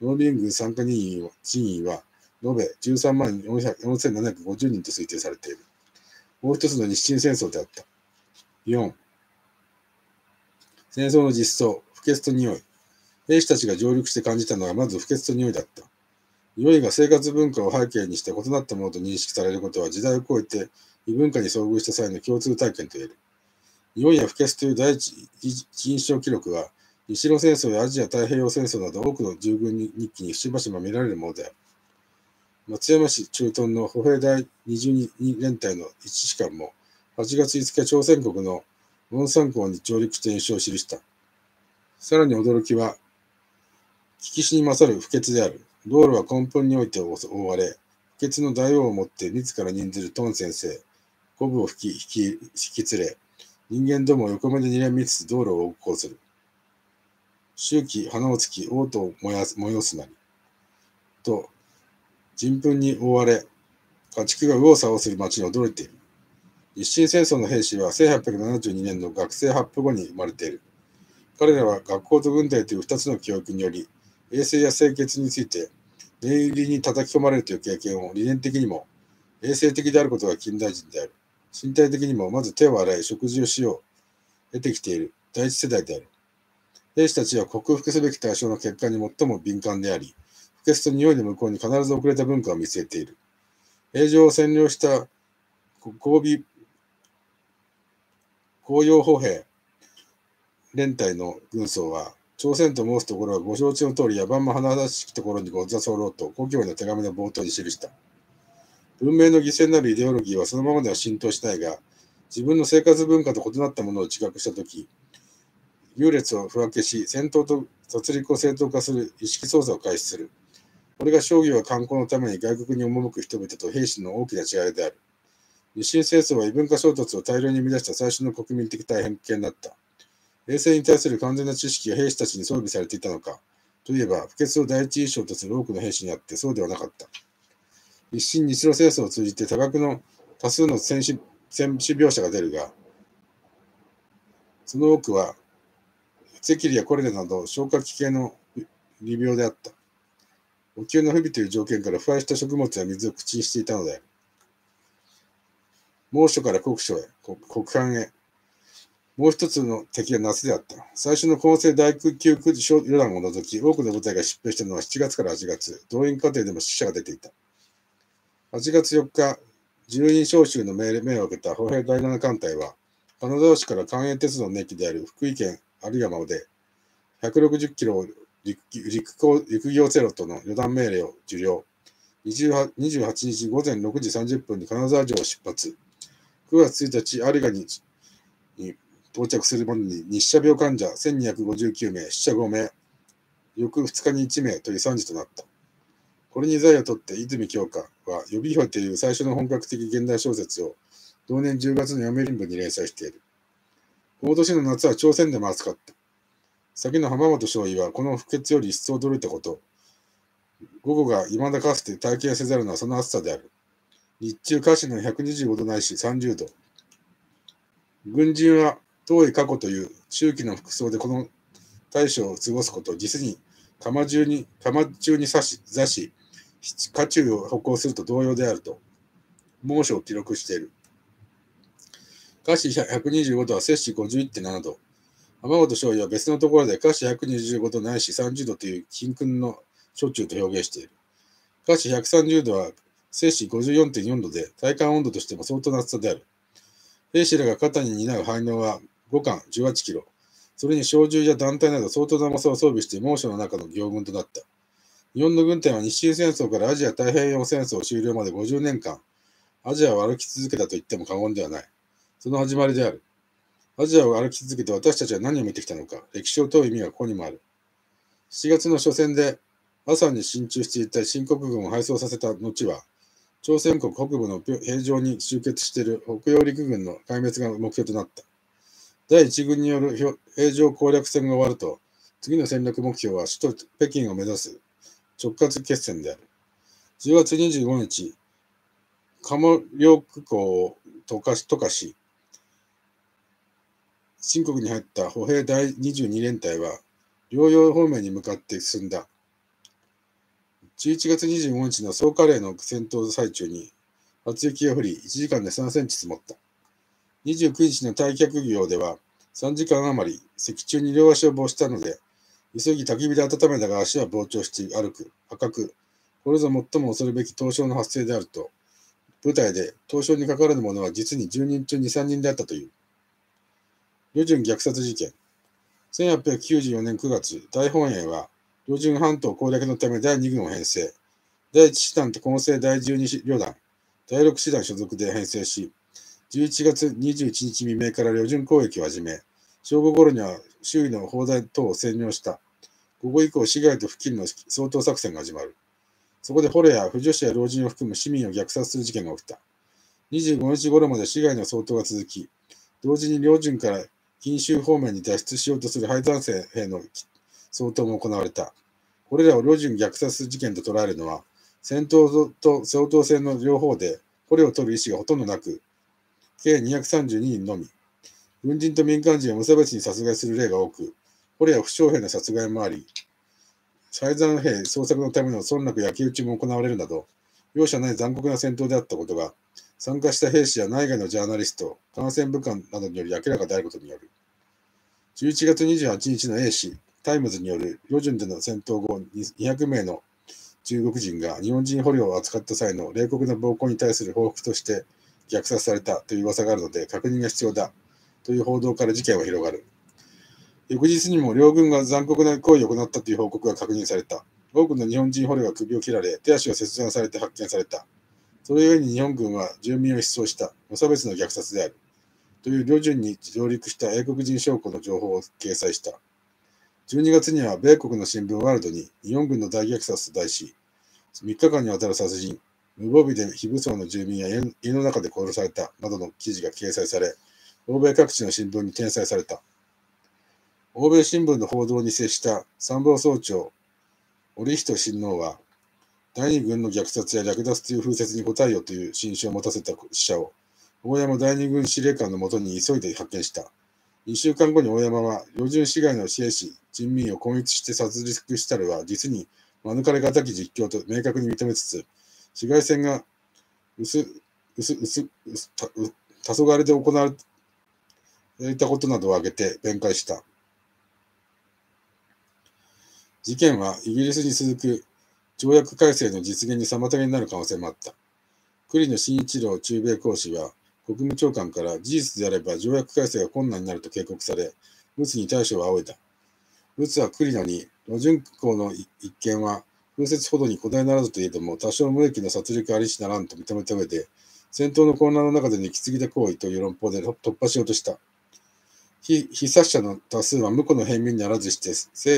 [SPEAKER 1] 農民軍参加人員人員は延べじゅうさんまんよんせんななひゃくごじゅうにんと推定されている。もう一つの日清戦争であった。よん. 戦争の実相、不潔と匂い。兵士たちが上陸して感じたのはまず不潔と匂いだった。匂いが生活文化を背景にして異なったものと認識されることは時代を超えて異文化に遭遇した際の共通体験と言える。匂いや不潔という第一印象記録は、日露戦争やアジア太平洋戦争など多くの従軍日記に節々見られるものである。松山市駐屯の歩兵第にじゅうに連隊の一士官も、はちがついつか朝鮮国のウォンサン港に上陸して演習を記した。さらに驚きは、聞きしに勝る不潔である。道路は根本において覆われ、不潔の大王をもって自ら任ずるトン先生、コブを引き引き引き連れ、人間どもを横目で睨みつつ道路を横行する。周期、花をつき、嘔吐を催すなり。と、人糞に覆われ、家畜が右往左往する町に驚いている。日清戦争の兵士はせんはっぴゃくななじゅうにねんの学生発布後に生まれている。彼らは学校と軍隊という二つの教育により、衛生や清潔について念入りに叩き込まれるという経験を理念的にも衛生的であることが近代人である。身体的にもまず手を洗い食事をしよう得てきている第一世代である。兵士たちは克服すべき対象の結果に最も敏感であり、不潔と匂いの向こうに必ず遅れた文化を見据えている。平城を占領した交尾公用歩兵連隊の軍曹は、朝鮮と申すところはご承知の通り野蛮も華々しきところにご座候と故郷の手紙の冒頭に記した。文明の犠牲なるイデオロギーはそのままでは浸透しないが、自分の生活文化と異なったものを自覚したとき、優劣を不分けし、戦闘と殺戮を正当化する意識操作を開始する。これが商業や観光のために外国に赴く人々と兵士の大きな違いである。日清戦争は異文化衝突を大量に生み出した最初の国民的大変件だった。衛生に対する完全な知識が兵士たちに装備されていたのかといえば、不潔を第一印象とする多くの兵士にあってそうではなかった。日清日露戦争を通じて多額の多数の戦死戦死描写が出るが、その多くは赤痢やコレラなど消化器系の利病であった。お灸の不備という条件から腐敗した食物や水を口にしていたのである。猛暑から酷暑へ、酷寒へ。もう一つの敵は夏であった。最初の混成大空級旅団を除き、多くの部隊が疾病したのはしちがつからはちがつ、動員過程でも死者が出ていた。はちがつよっか、住院召集の命令を受けた歩兵だいなな艦隊は、金沢市から関越鉄道の駅である福井県有山までひゃくろくじゅっキロを 陸, 陸, 陸行セロとの旅団命令を受領。にじゅうはちにちごぜんろくじさんじゅっぷんに金沢城を出発。くがつついたち、有賀に到着するまでに日射病患者せんにひゃくごじゅうきゅうめい、死者ごめい、翌ふつかにいちめいという惨事となった。これに財をとって泉鏡花は予備兵という最初の本格的現代小説を同年じゅうがつの読売新聞に連載している。この年の夏は朝鮮でも暑かった。先の浜本少尉はこの不潔より一層驚いたこと。午後が未だかつて体験せざるのはその暑さである。日中華氏のひゃくにじゅうごどないしさんじゅうど。軍人は遠い過去という周期の服装でこの大将を過ごすこと、実に釜中に釜中に刺し座し、家中を歩行すると同様であると、猛暑を記録している。華氏ひゃくにじゅうごどは摂氏 ごじゅういってんななど。浜本少尉は別のところで華氏ひゃくにじゅうごどないしさんじゅうどという貧困の暑中と表現している。華氏ひゃくさんじゅうどは摂氏 ごじゅうよんてんよんどで体感温度としても相当な暑さである。兵士らが肩に担う背嚢はごかんじゅうはちキロ。それに小銃や団体など相当な重さを装備して猛暑の中の行軍となった。日本の軍隊は日清戦争からアジア太平洋戦争終了までごじゅうねんかん、アジアを歩き続けたと言っても過言ではない。その始まりである。アジアを歩き続けて私たちは何を見てきたのか、歴史を問う意味がここにもある。しちがつの初戦でアサンに進駐していた新国軍を敗走させた後は、朝鮮国北部の平城に集結している北洋陸軍の壊滅が目標となった。だいいちぐんによる平城攻略戦が終わると、次の戦略目標は首都北京を目指す直轄決戦である。じゅうがつにじゅうごにち、鴨領空港を溶かし、溶かし、新国に入った歩兵だいにじゅうにれんたいは、療養方面に向かって進んだ。 じゅういちがつにじゅうごにちの総カレーの戦闘最中に初雪が降り、いちじかんでさんセンチ積もった。にじゅうくにちの退却業ではさんじかん余り、石中に両足を没したので、急ぎ焚き火で温めたが足は膨張して歩く、赤く、これぞ最も恐るべき凍傷の発生であると、部隊で凍傷にかかわる者は実にじゅうにん中に、さんにんであったという。旅順虐殺事件。せんはっぴゃくきゅうじゅうよねんくがつ、大本営は、旅順半島攻略のためだいにぐんを編成。だいいち師団と混成だいじゅうに旅団、だいろく師団所属で編成し、じゅういちがつにじゅういちにち未明から旅順攻撃を始め、正午頃には周囲の砲台等を占領した。午後以降、市街と付近の掃討作戦が始まる。そこで捕虜や不女子や老人を含む市民を虐殺する事件が起きた。にじゅうごにち頃まで市街の掃討が続き、同時に両順から近州方面に脱出しようとする敗残兵の掃討も行われた。これらを両順虐殺事件と捉えるのは、戦闘と掃討戦の両方で捕虜を取る意思がほとんどなく、計にひゃくさんじゅうににんのみ。軍人と民間人を無差別に殺害する例が多く、捕虜や負傷兵の殺害もあり、敗残兵捜索のための村落焼き討ちも行われるなど、容赦ない残酷な戦闘であったことが、参加した兵士や内外のジャーナリスト、感染武官などにより明らかであることによる。じゅういちがつにじゅうはちにちの英紙、タイムズによる旅順での戦闘後、にひゃくめいの中国人が日本人捕虜を扱った際の冷酷な暴行に対する報復として虐殺されたという噂があるので確認が必要だという報道から事件は広がる。翌日にも両軍が残酷な行為を行ったという報告が確認された。多くの日本人捕虜が首を切られ、手足が切断されて発見された。それゆえに日本軍は住民を一掃した。無差別の虐殺である。という旅順に上陸した英国人将校の情報を掲載した。じゅうにがつには米国の新聞ワールドに日本軍の大虐殺と題し、みっかかんにわたる殺人、無防備で非武装の住民や家の中で殺されたなどの記事が掲載され、欧米各地の新聞に転載された。欧米新聞の報道に接した参謀総長、折人親王は、第二軍の虐殺や略奪という風説に応えようという心証を持たせた使者を、大山第二軍司令官のもとに急いで派遣した。にしゅうかんごに大山は、旅順市街の兵士、人民を攻撃して殺戮したるは、実に免れがたき実況と明確に認めつつ、市街戦が薄、薄、薄、薄、た、黄昏で行われたことなどを挙げて弁解した。事件はイギリスに続く条約改正の実現に妨げになる可能性もあった。栗野伸一郎駐米公使は国務長官から事実であれば条約改正が困難になると警告され、陸奥に対処を仰いだ。陸奥は栗野に、旅順港の一件は風説ほどに誇大ならずといえども多少無益な殺戮ありしならんと認めた上で、戦闘の混乱の中での行き過ぎた行為という論法で突破しようとした。被殺者の多数は無辜の平民にあらずして、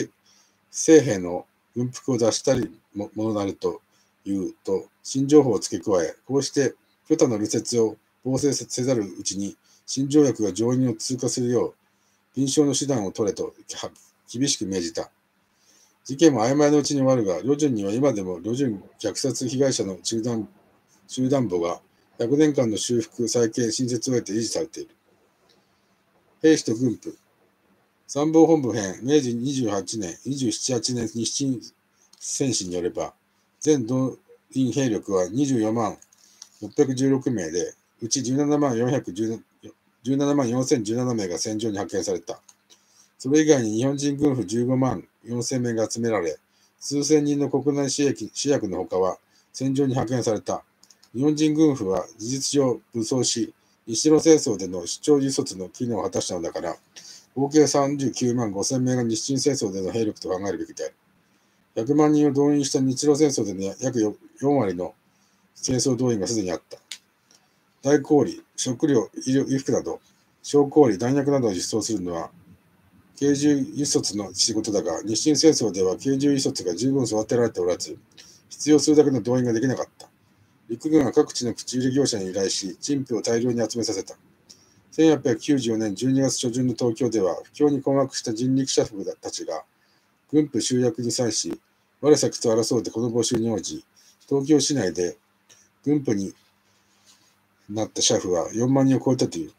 [SPEAKER 1] 政兵の軍服を出したりものなるというと、新情報を付け加え、こうして巨多の流説を防制せざるうちに、新条約が上院を通過するよう、臨床の手段を取れと厳しく命じた。事件も曖昧のうちに終わるが、旅順には今でも旅順虐殺被害者の集団集団簿がひゃくねんかんの修復、再建、新設を得て維持されている。兵士と軍部。参謀本部編、めいじにじゅうはちねん、にじゅうなな、はちねん日清戦士によれば、全動員兵力はにじゅうよんまんろっぴゃくじゅうろくめいで、うちじゅうななまんよんせんじゅうななめいが戦場に派遣された。それ以外に日本人軍夫じゅうごまんよんせんめいが集められ、数千人の国内司役のほかは戦場に派遣された。日本人軍夫は事実上武装し、日露戦争での主張輸出の機能を果たしたのだから、合計さんじゅうきゅうまんごせんめいが日清戦争での兵力と考えるべきである。ひゃくまんにんを動員した日露戦争での約よんわりの戦争動員がすでにあった。大小売、食料、衣服など、小小売、弾薬などを実装するのは、軽重輸出の仕事だが、日清戦争では軽重輸出が十分育てられておらず、必要するだけの動員ができなかった。陸軍は各地の口入れ業者に依頼し、陳腐を大量に集めさせた。せんはっぴゃくきゅうじゅうよねんじゅうにがつ初旬の東京では、不況に困惑した人力車夫たちが、軍部集約に際し、我先と争うてこの募集に応じ、東京市内で軍部になった車夫はよんまんにんを超えたという。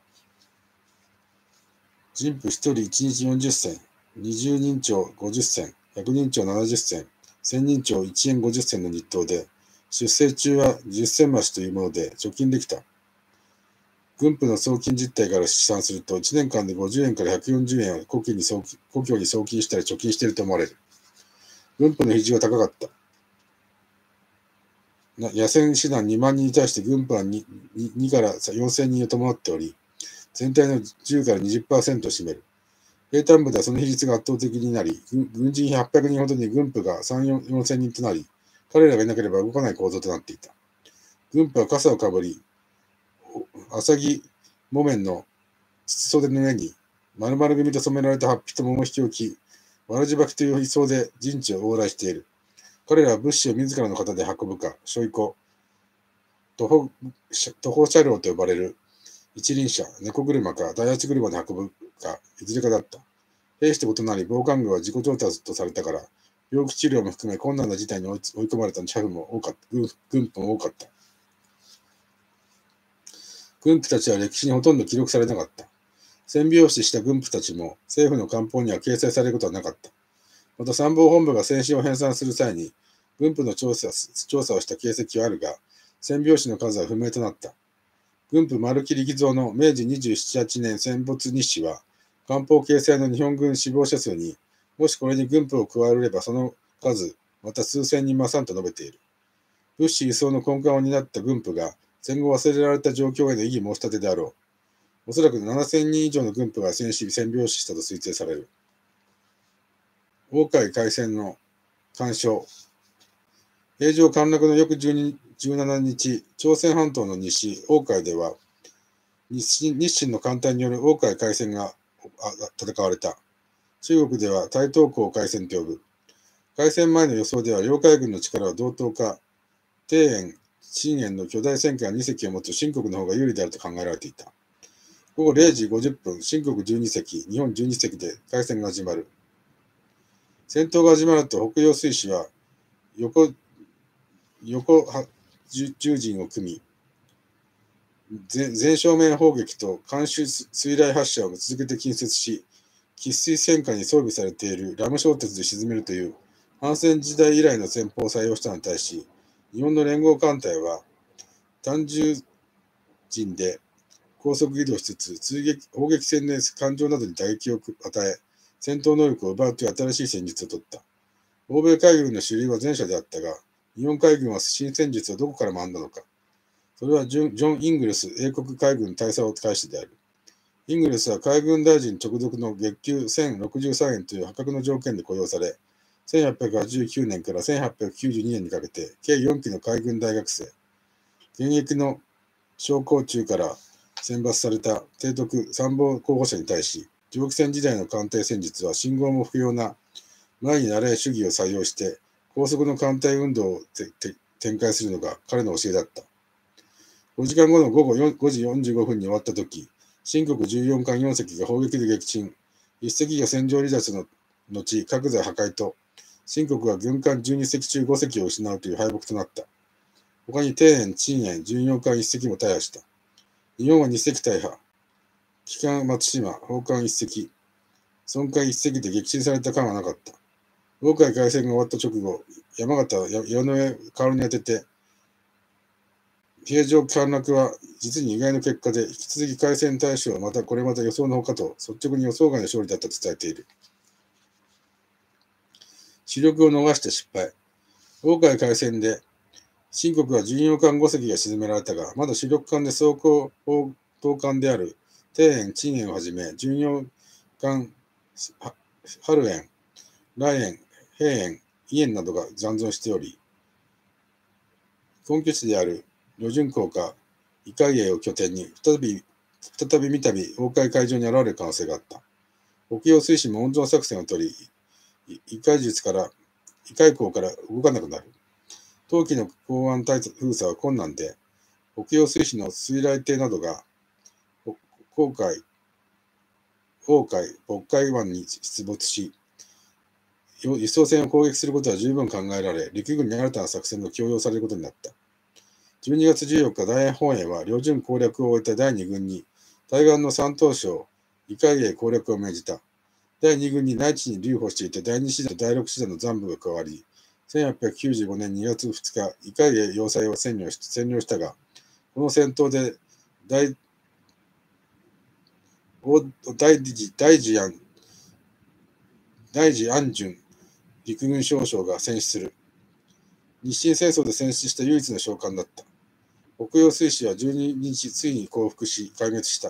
[SPEAKER 1] 人夫ひとりいちにちよんじゅっせん、にじゅうにんちょうごじゅっせん、ひゃくにんちょうななじゅっせん、 千人帳いちえんごじゅっ銭の日当で、出征中はじゅっ銭増しというもので貯金できた。軍部の送金実態から試算すると、いちねんかんでごじゅうえんからひゃくよんじゅうえんを故郷に送金故郷に送金したり貯金していると思われる。軍部の比重は高かった。野戦師団にまんにんに対して軍部は 2, 2からよんせんにんを伴っており、全体のじゅうからにじゅっパーセント を占める。兵隊部ではその比率が圧倒的になり、軍人はっぴゃくにんほどに軍部がさん、よんせんにんとなり、彼らがいなければ動かない構造となっていた。軍部は傘をかぶり、浅木木綿の筒袖の上に丸々組と染められた法被と桃引きを置き、わらじ履きという位相で陣地を往来している。彼らは物資を自らの肩で運ぶか、しょいこ、徒歩、徒歩車両と呼ばれる一輪車、猫車か大八車で運ぶか、いずれかだった。兵士と異なり、防寒具は自己調達とされたから、病気治療も含め困難な事態に追い込まれた車夫も多かった、軍部も多かった。軍夫たちは歴史にほとんど記録されなかった。戦病死した軍夫たちも政府の官報には掲載されることはなかった。また参謀本部が戦死を編纂する際に、軍部の調査調査をした形跡はあるが、戦病死の数は不明となった。軍部丸木力蔵のめいじにじゅうなな、はちねん戦没日誌は、官報掲載の日本軍死亡者数に、もしこれに軍部を加えればその数、また数千人勝んと述べている。物資輸送の根幹を担った軍部が、戦後忘れられた状況への異議申し立てであろう。おそらくななせんにん以上の軍部が戦死、戦病死したと推定される。黄海海戦の干渉。平城陥落の翌じゅうしちにち、朝鮮半島の西、黄海では、日清の艦隊による黄海海戦が戦われた。中国では台東江海戦と呼ぶ。海戦前の予想では両海軍の力は同等か、庭園、陳園の巨大戦艦に隻を持つ清国の方が有利であると考えられていた。ごごれいじごじゅっぷん、清国じゅうに隻、日本じゅうに隻で海戦が始まる。戦闘が始まると北洋水師は横、横十陣を組み、全正面砲撃と艦首水雷発射を続けて近接し、喫水戦艦に装備されているラム小鉄で沈めるという反戦時代以来の戦法を採用したのに対し、日本の連合艦隊は単十陣で高速移動しつつ、追撃砲撃戦で艦上などに打撃を与え、戦闘能力を奪うという新しい戦術を取った。欧米海軍の主流は前者であったが、日本海軍は新戦術をどこから学んだのか。それはジョン・イングルス英国海軍大佐を介してである。イングルスは海軍大臣直属の月給せんろくじゅうさんえんという破格の条件で雇用され、せんはっぴゃくはちじゅうきゅうねんからせんはっぴゃくきゅうじゅうにねんにかけて、計よんきの海軍大学生、現役の将校中から選抜された提督参謀候補者に対し、蒸気船時代の艦隊戦術は信号も不要な前に慣れ主義を採用して、高速の艦隊運動を展開するのが彼の教えだった。ごじかんごの午後ごじよんじゅうごふんに終わったとき、清国じゅうよんかんよん隻が砲撃で撃沈、いち隻が戦場離脱の後、各座破壊と、清国は軍艦じゅうに隻中ご隻を失うという敗北となった。他に庭園、陳園、巡洋艦いち隻も大破した。日本はに隻大破。旗艦松島、砲艦いち隻、損壊いち隻で撃沈された艦はなかった。黄海海戦が終わった直後、山形、矢野へ代わりに当てて、平城陥落は実に意外な結果で、引き続き海戦大使はまたこれまた予想のほかと、率直に予想外の勝利だったと伝えている。主力を逃した失敗。黄海海戦で、清国は巡洋艦ご隻が沈められたが、まだ主力艦で装甲砲艦である庭園、陳園をはじめ、巡洋艦春園、来園、平園、伊園などが残存しており、根拠地である旅順港か伊海営を拠点に再び、再び三度黄海海上に現れる可能性があった。北洋水師も温存作戦を取り、伊海術から、伊海港から動かなくなる。冬季の港湾封鎖は困難で、北洋水師の水雷艇などが、黄海、黄海、渤海湾に出没し、輸送船を攻撃することは十分考えられ、陸軍に新たな作戦が強要されることになった。じゅうにがつじゅうよっか、大本営は両順攻略を終えただいに軍に、対岸の山東省、伊海営攻略を命じた。だいに軍に内地に留保していただいに師団とだいろく師団の残部が加わり、 せんはっぴゃくきゅうじゅうごねんにがつふつか、イカイエ要塞を占領し占領したが、この戦闘で大大事大事安大事安順陸軍少将が戦死する。日清戦争で戦死した唯一の将官だった。北洋水師はじゅうににちついに降伏し壊滅した。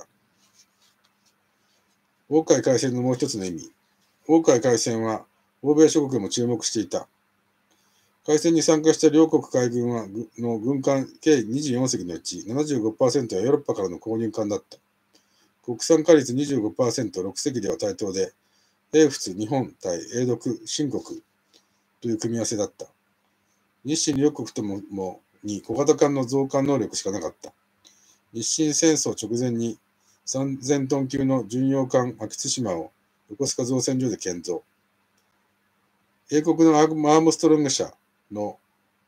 [SPEAKER 1] 黄海海戦のもう一つの意味。黄海海戦は欧米諸国も注目していた。海戦に参加した両国海軍はの軍艦計にじゅうよんせきのうち ななじゅうごパーセント はヨーロッパからの購入艦だった。国産化率 にじゅうごパーセント、ろくせきでは対等で、英仏日本対英独清国という組み合わせだった。日清両国とももに小型艦の増艦能力しかなかった。日清戦争直前にさんぜんトン級の巡洋艦秋津島を横須賀造船所で建造。英国のアームストロング社の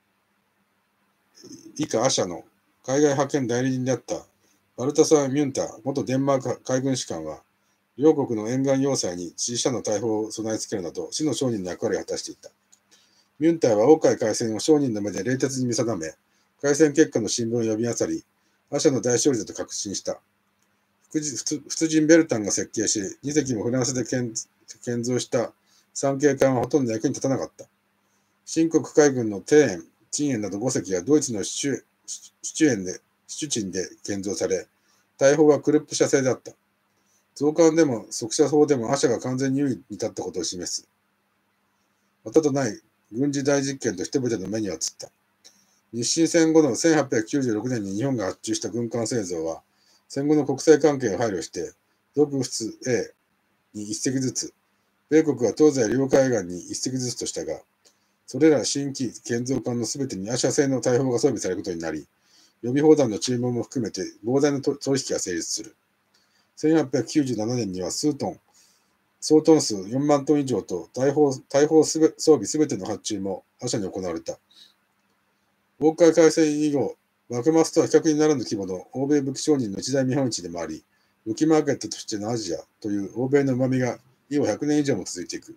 [SPEAKER 1] 以下ア社の海外派遣代理人であったバルタサー・ミュンター元デンマーク海軍士官は、両国の沿岸要塞に自社の大砲を備え付けるなど、死の商人の役割を果たしていた。ミュンターは黄海海戦を商人の目で冷徹に見定め、海戦結果の新聞を呼び漁り、ア社の大勝利だと確信した。出陣ベルタンが設計し、にせきもフランスで建造した三景艦はほとんど役に立たなかった。新国海軍の庭園、陳園などごせきはドイツのシュチュでシュチンで建造され、大砲はクルップ社製であった。増艦でも速射砲でもア社が完全に優位に立ったことを示す。またとない軍事大実験と人々の目には映った。日清戦後のせんはっぴゃくきゅうじゅうろくねんに日本が発注した軍艦製造は、戦後の国際関係を配慮して、独仏 A にいっせきずつ、米国は東西両海岸にいっせきずつとしたが、それら新規建造艦のすべてにア社製の大砲が装備されることになり、予備砲弾の注文も含めて膨大な取引が成立する。せんはっぴゃくきゅうじゅうななねんには数トン、総トン数よんまんトン以上と大砲大砲すべ装備すべての発注もア社に行われた。黄海海戦以後、幕末とは比較にならぬ規模の欧米武器商人の一大見本市でもあり、武器マーケットとしてのアジアという欧米の旨みが以後ひゃくねん以上も続いていく。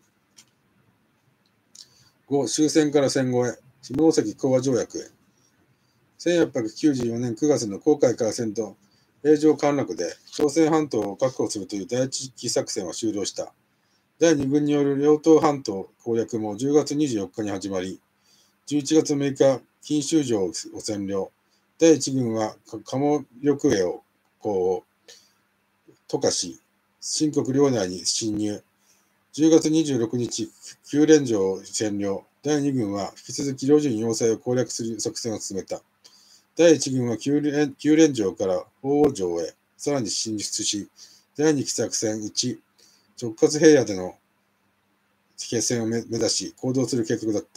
[SPEAKER 1] ご、終戦から戦後へ、下関講和条約へ。せんはっぴゃくきゅうじゅうよねんくがつの黄海海戦と平城陥落で朝鮮半島を確保するという第一期作戦は終了した。だいに軍による両党半島攻略もじゅうがつにじゅうよっかに始まり、じゅういちがつむいか、錦州城を占領。だいいち軍は鴨緑江をこう渡河し、新国領内に侵入。じゅうがつにじゅうろくにち、九連城を占領。だいに軍は引き続き旅順要塞を攻略する作戦を進めた。だいいち軍は九連九連城から鳳凰城へさらに進出し、だいに期作戦いち、直轄平野での決戦を目指し行動する計画だった。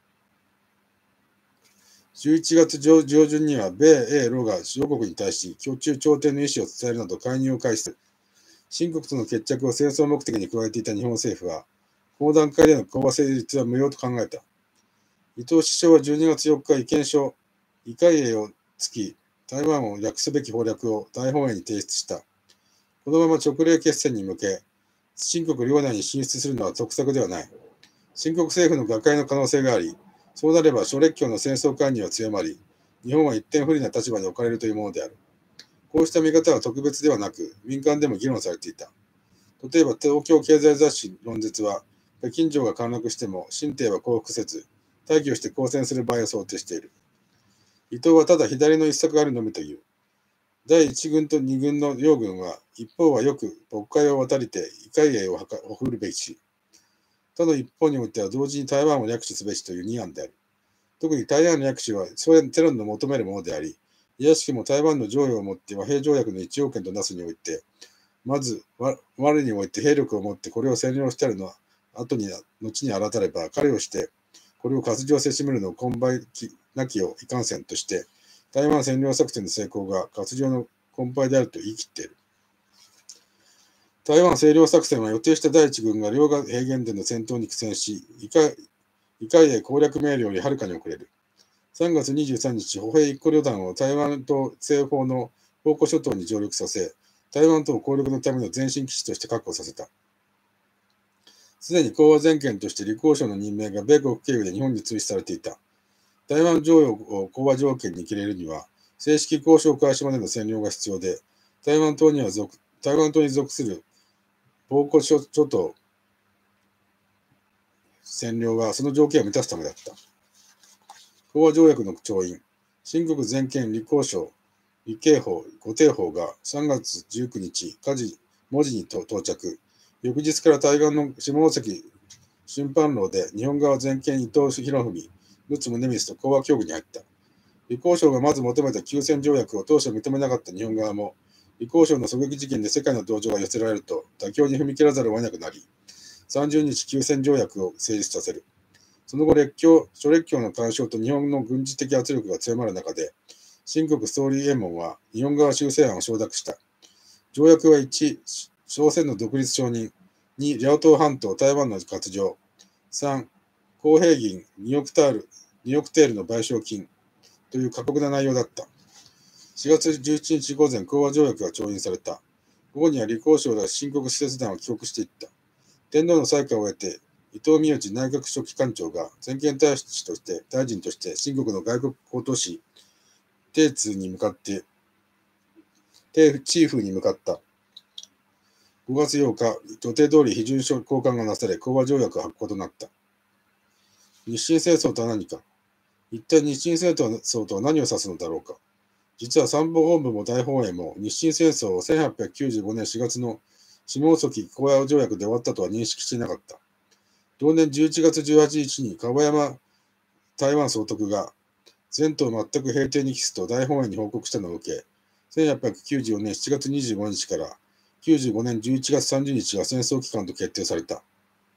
[SPEAKER 1] じゅういちがつ上旬には米英ロが諸国に対し共中調停の意思を伝えるなど介入を開始する。清国との決着を戦争目的に加えていた日本政府は、この段階での講和成立は無用と考えた。伊藤首相はじゅうにがつよっか意見書、イカイエをつき、台湾を略すべき方略を大本営に提出した。このまま直令決戦に向け、清国領内に進出するのは得策ではない。清国政府の瓦解の可能性があり、そうなれば諸列強の戦争介入は強まり、日本は一点不利な立場に置かれるというものである。こうした見方は特別ではなく、民間でも議論されていた。例えば、東京経済雑誌論説は、北京城が陥落しても、清帝は降伏せず、大挙して抗戦する場合を想定している。伊藤はただ左の一策があるのみという。だいいち軍とに軍の両軍は、一方はよく渤海を渡りて、イカイエを送るべきし、他の一方においては同時に台湾を略取すべしというに案である。特に台湾の略取はソ連テロンの求めるものであり、いやしきも台湾の譲与をもって和平条約の一要件となすにおいて、まず我において兵力を持ってこれを占領してあるのは、後に後に改れば彼をして、これを割譲せしめるのを根敗なきをいかんせんとして、台湾占領作戦の成功が割譲の根敗であると言い切っている。台湾占領作戦は予定した第一軍が両岸平原での戦闘に苦戦し、いかいかいえ攻略命令よりはるかに遅れる。さんがつにじゅうさんにち、歩兵一個旅団を台湾島西方の宝庫諸島に上陸させ、台湾島攻略のための前進基地として確保させた。 すでに講和全権として李光省の任命が米国経由で日本に通知されていた。台湾条約を講和条件に切れるには、正式交渉開始までの占領が必要で、台湾島には属台湾島に属する澎湖諸島占領がその条件を満たすためだった。講和条約の調印、新国全権李光省、李慶法、呉定法がさんがつじゅうくにち、家事、文字に到着。翌日から対岸の下関春帆楼で日本側全権伊藤博文、陸奥宗光と講和協議に入った。李光省がまず求めた休戦条約を当初認めなかった日本側も、李光省の狙撃事件で世界の同情が寄せられると妥協に踏み切らざるを得なくなり、さんじゅうにち休戦条約を成立させる。その後、列強、諸列強の干渉と日本の軍事的圧力が強まる中で、新国総理衛門は日本側修正案を承諾した。条約はいち、朝鮮の独立承認、に、遼東半島、台湾の割譲、さん、公平銀におくタール、におくテールの賠償金という過酷な内容だった。しがつじゅういちにち午前、講和条約が調印された。午後には李光省ら新国使節団は帰国していった。天皇の裁可を得て、伊藤美内内閣書記官長が全権大使として、大臣として新国の外国公都市、帝通に向かって、帝チーフに向かった。ごがつようか、予定通り批准書交換がなされ、講和条約発行となった。日清戦争とは何か。一体日清戦争とは何を指すのだろうか。実は参謀本部も大本営も日清戦争をせんはっぴゃくきゅうじゅうごねんしがつの下関講和条約で終わったとは認識していなかった。同年じゅういちがつじゅうはちにちに樺山台湾総督が全島全く平定に帰すと大本営に報告したのを受け、せんはっぴゃくきゅうじゅうよねんしちがつにじゅうごにちからきゅうじゅうごねんじゅういちがつさんじゅうにちが戦争期間と決定された。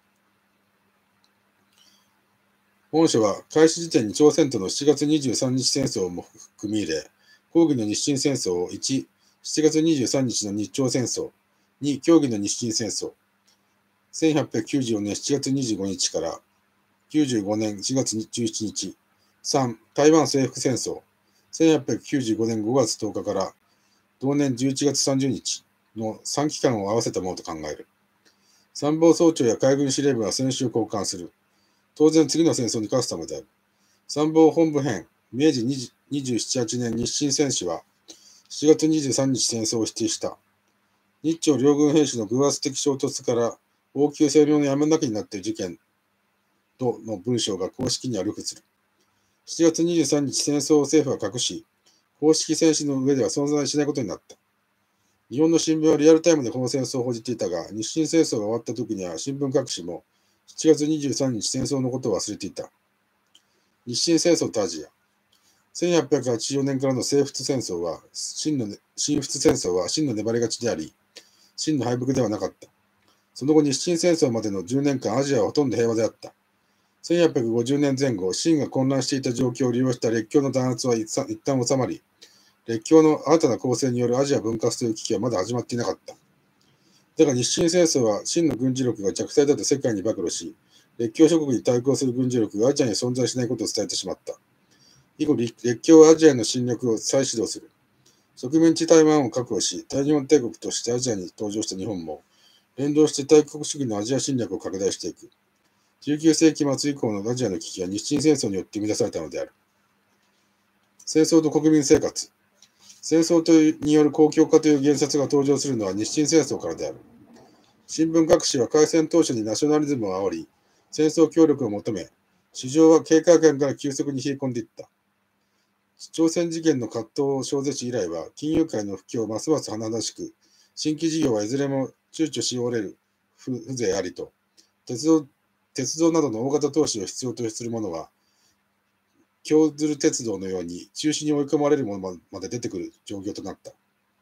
[SPEAKER 1] 本書は開始時点に朝鮮とのしちがつにじゅうさんにち戦争も組み入れ、抗議の日清戦争をいち、しちがつにじゅうさんにちの日朝戦争、に、協議の日清戦争、せんはっぴゃくきゅうじゅうよねんしちがつにじゅうごにちからきゅうじゅうごねんしがつじゅうしちにち、さん、台湾征服戦争、せんはっぴゃくきゅうじゅうごねんごがつとおかから同年じゅういちがつさんじゅうにちのさんきかんを合わせたものと考える。参謀総長や海軍司令部は戦種を交換する。当然次の戦争に勝つためである。参謀本部編、めいじにじゅうなな、はちねん日清戦史はしちがつにじゅうさんにち戦争を否定した。日朝両軍兵士の偶発的衝突から応急占領のやめなきになっている事件との文章が公式には流布する。しちがつにじゅうさんにち戦争を政府は隠し、公式戦史の上では存在しないことになった。日本の新聞はリアルタイムでこの戦争を報じていたが、日清戦争が終わった時には新聞各紙もしちがつにじゅうさんにち戦争のことを忘れていた。日清戦争とアジア。せんはっぴゃくはちじゅうよねんからの征仏戦争は、清の清仏戦争は清の粘り勝ちであり、清の敗北ではなかった。その後日清戦争までのじゅうねんかんアジアはほとんど平和であった。せんはっぴゃくごじゅうねんぜん後、清が混乱していた状況を利用した列強の弾圧は一旦収まり、列強の新たな構成によるアジア分割という危機はまだ始まっていなかった。だが日清戦争は清の軍事力が弱体だと世界に暴露し、列強諸国に対抗する軍事力がアジアに存在しないことを伝えてしまった。以後、列強はアジアへの侵略を再始動する。植民地台湾を確保し、大日本帝国としてアジアに登場した日本も、連動して大国主義のアジア侵略を拡大していく。じゅうきゅうせいき末以降のアジアの危機は日清戦争によって生み出されたのである。戦争と国民生活。戦争による公共化という言説が登場するのは日清戦争からである。新聞各紙は開戦当初にナショナリズムを煽り、戦争協力を求め、市場は警戒感から急速に冷え込んでいった。朝鮮事件の葛藤を小説以来は、金融界の不況ますます華々しく、新規事業はいずれも躊躇しおれる風情ありと、鉄道、鉄道などの大型投資を必要とするものは、京鶴鉄道のように中止に追い込まれるものまで出てくる状況となった。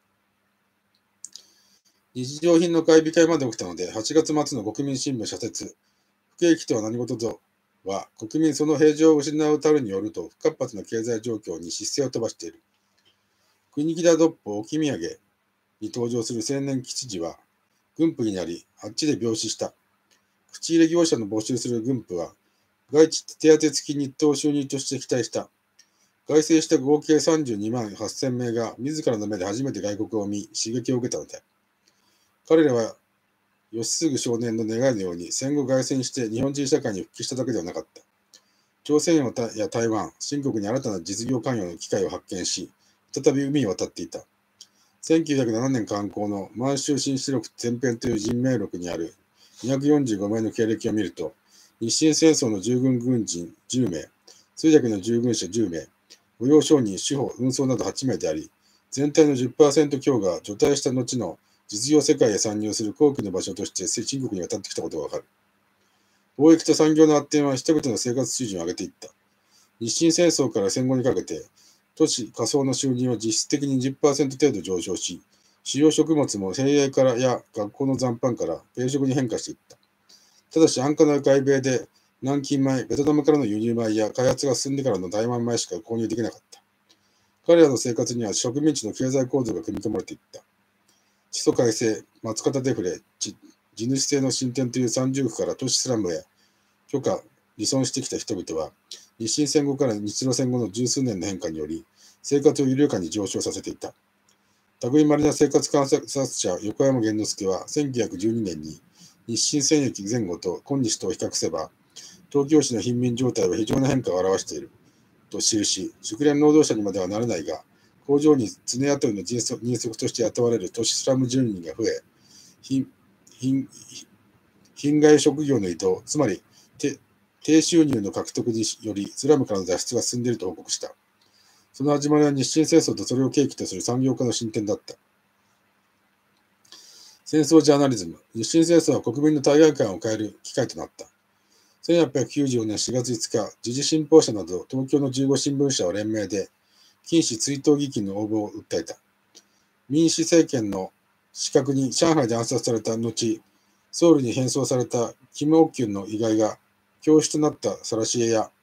[SPEAKER 1] 日常品の買い控えまで起きたので、はちがつ末の国民新聞社説、不景気とは何事ぞは、国民その平常を失うたるによると不活発な経済状況に失勢を飛ばしている。国木田独歩置土産に登場する青年吉次は、軍婦になり、あっちで病死した。口入れ業者の募集する軍婦は、外地手当付き日当収入として期待した。外征した合計さんじゅうにまんはっせんめいが自らの目で初めて外国を見、刺激を受けたのである。彼らは吉継少年の願いのように戦後凱旋して日本人社会に復帰しただけではなかった。朝鮮や台湾、新国に新たな実業関与の機会を発見し、再び海に渡っていた。せんきゅうひゃくななねん刊行の満州新史録前編という人名録にあるにひゃくよんじゅうごめいの経歴を見ると、日清戦争の従軍軍人じゅうめい、通訳の従軍者じゅうめい、御用商人、司法、運送などはちめいであり、全体の じゅっパーセント 強が除隊した後の実業世界へ参入する後期の場所として新国に渡ってきたことがわかる。貿易と産業の発展は人々の生活水準を上げていった。日清戦争から戦後にかけて、都市、仮想の収入は実質的に じゅっパーセント 程度上昇し、主要食物も兵営からや学校の残飯から米食に変化していった。ただし安価な外米で南京米、ベトナムからの輸入米や開発が進んでからの大満米しか購入できなかった。彼らの生活には植民地の経済構造が組み込まれていった。地租改正、松方デフレ、地主制の進展という三重苦から都市スラムへ許可、離損してきた人々は、日清戦後から日露戦後の十数年の変化により、生活を緩やかに上昇させていた。類いまれな生活観察者、横山源之助は、せんきゅうひゃくじゅうにねんに日清戦役前後と今日とを比較せば、東京市の貧民状態は非常な変化を表している。と記し、熟練労働者にまではならないが、工場に常雇いの人足として雇われる都市スラム住人が増え、貧貧貧害職業の移動、つまり低収入の獲得によりスラムからの脱出が進んでいると報告した。その始まりは日清戦争とそれを契機とする産業化の進展だった。戦争ジャーナリズム。日清戦争は国民の対外感を変える機会となった。せんはっぴゃくきゅうじゅうよねんしがついつか、時事新報社など東京のじゅうご新聞社は連名で、禁止追悼議金の応募を訴えた。民主政権の資格に上海で暗殺された後、ソウルに変装されたキム・オッキュンの遺骸が教師となった晒絵や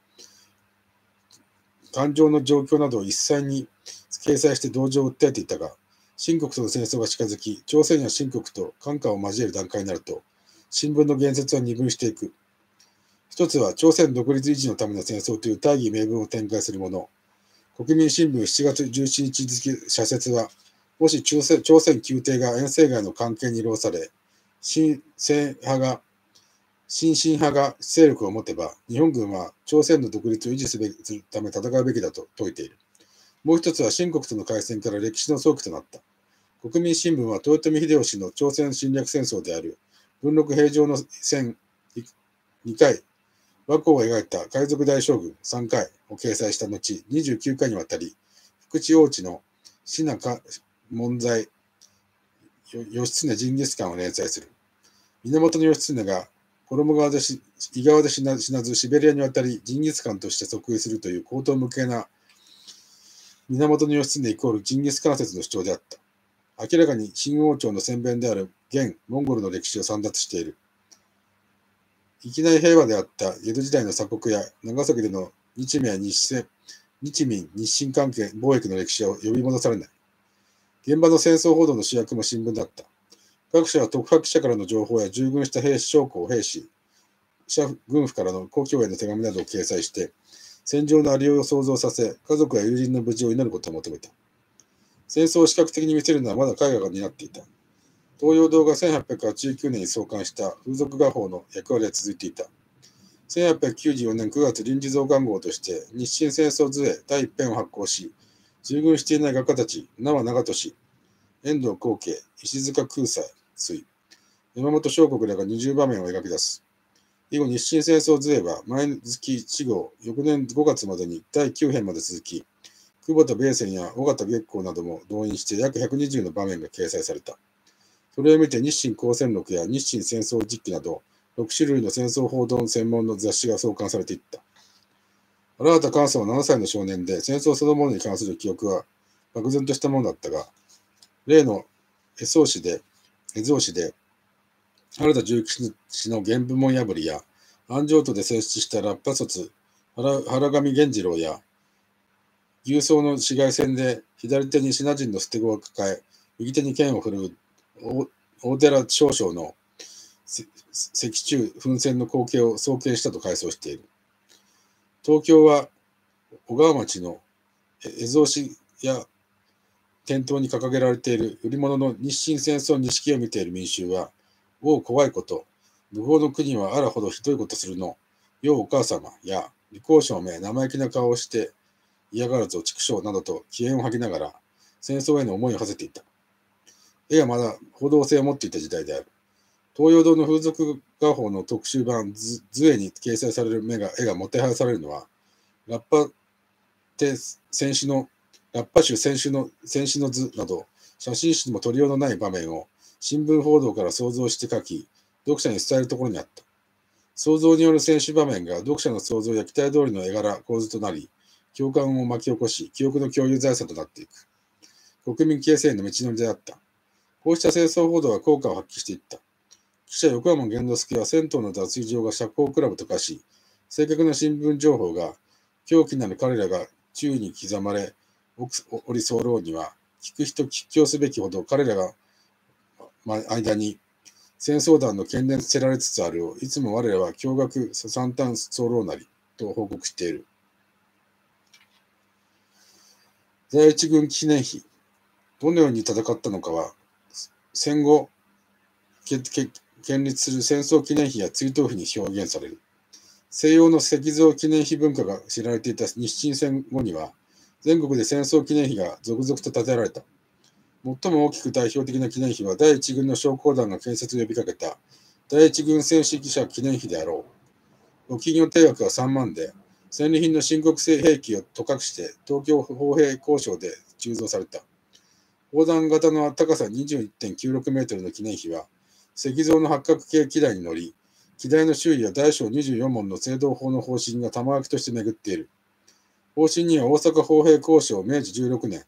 [SPEAKER 1] 感情の状況などを一切に掲載して同情を訴えていたが、清国との戦争が近づき、朝鮮や清国と韓韓を交える段階になると、新聞の言説は二分していく。一つは朝鮮独立維持のための戦争という大義名分を展開するもの。国民新聞しちがつじゅうしちにち付社説は、もし朝鮮、朝鮮宮廷が遠征外の関係に労され、新鮮派が、新進派が勢力を持てば、日本軍は朝鮮の独立を維持するため戦うべきだと説いている。もう一つは清国との開戦から歴史の早期となった。国民新聞は豊臣秀吉の朝鮮侵略戦争である文禄平城の戦にかい、倭寇を描いた海賊大将軍さんかいを掲載した後、にじゅうきゅうかいにわたり、福地王子の死な門罪、義経ジンギスカンを連載する。源義経が衣側でし伊側で死な死なずシベリアに渡りジンギスカンとして即位するという荒唐無稽な源義経イコールジンギスカン説の主張であった。明らかに新王朝の先鞭である現モンゴルの歴史を簒奪している。いきなり平和であった江戸時代の鎖国や長崎での日明日日民日清関係貿易の歴史を呼び戻されない。現場の戦争報道の主役も新聞だった。各社は特派記者からの情報や従軍した兵士将校、兵士、軍府からの故郷への手紙などを掲載して、戦場のありようを想像させ、家族や友人の無事を祈ることを求めた。戦争を視覚的に見せるのはまだ絵画が担っていた。東洋堂がせんはっぴゃくはちじゅうきゅうねんに創刊した風俗画報の役割は続いていた。せんはっぴゃくきゅうじゅうよねんくがつ臨時増刊号として日清戦争図絵だいいっぺんを発行し、従軍していない画家たち、縄長俊、遠藤光慶、石塚空斎、山本昌国らがにじゅうばめんを描き出す。以後、日清戦争図絵は毎月いちごう、翌年ごがつまでにだいきゅうへんまで続き、久保田米泉や尾形月光なども動員して約ひゃくにじゅうの場面が掲載された。それを見て日清光戦録や日清戦争実記などろくしゅるいの戦争報道専門の雑誌が創刊されていった。荒畑寛さんはななさいの少年で戦争そのものに関する記憶は漠然としたものだったが、例の江宗氏で、江蔵氏で原田重吉の原部門破りや、安城都で選出したラッパ卒原上源次郎や、郵送の市街戦で左手にシナ人の捨て子を抱え、右手に剣を振るう大寺少将の石中奮戦の光景を創建したと回想している。東京は小川町の江蔵市や店頭に掲げられている売り物の日清戦争錦を見ている民衆は、 おう怖いこと、無法の国はあらほどひどいことするの。ようお母様や、李光章め生意気な顔をして嫌がるぞ畜生などと機嫌を吐きながら戦争への思いを馳せていた。絵がまだ報道性を持っていた時代である。東洋堂の風俗画法の特集版図絵に掲載される絵が絵がもてはやされるのは、ラッパテ選手の、ラッパ種選手の選手の図など、写真集にも取りようのない場面を新聞報道から想像して書き、読者に伝えるところにあった。想像による選手場面が読者の想像や期待通りの絵柄、構図となり、共感を巻き起こし、記憶の共有財産となっていく。国民形成への道のりであった。こうした戦争報道は効果を発揮していった。記者横山源之助は銭湯の脱衣場が社交クラブと化し、正確な新聞情報が狂気なる彼らが宙に刻まれ、おり候には、聞く人聞きすべきほど彼らが間に戦争団の懸念せられつつあるを、いつも我らは驚愕惨憺候なりと報告している。第一軍記念碑。どのように戦ったのかは、戦後、建立する戦争記念碑や追悼碑に表現される。西洋の石像記念碑文化が知られていた日清戦後には、全国で戦争記念碑が続々と建てられた。最も大きく代表的な記念碑は、第一軍の将校団が建設を呼びかけた第一軍戦死記者記念碑であろう。募金の定額はさんまんで、戦利品の申告制兵器をとかくして東京砲兵工廠で鋳造された。砲弾型の高さ にじゅういってんきゅうろくメートルの記念碑は、石像の八角形機台に乗り、機台の周囲は大小にじゅうよんもんの青銅砲の砲身が玉垣として巡っている。砲身には大阪砲兵工廠明治じゅうろくねん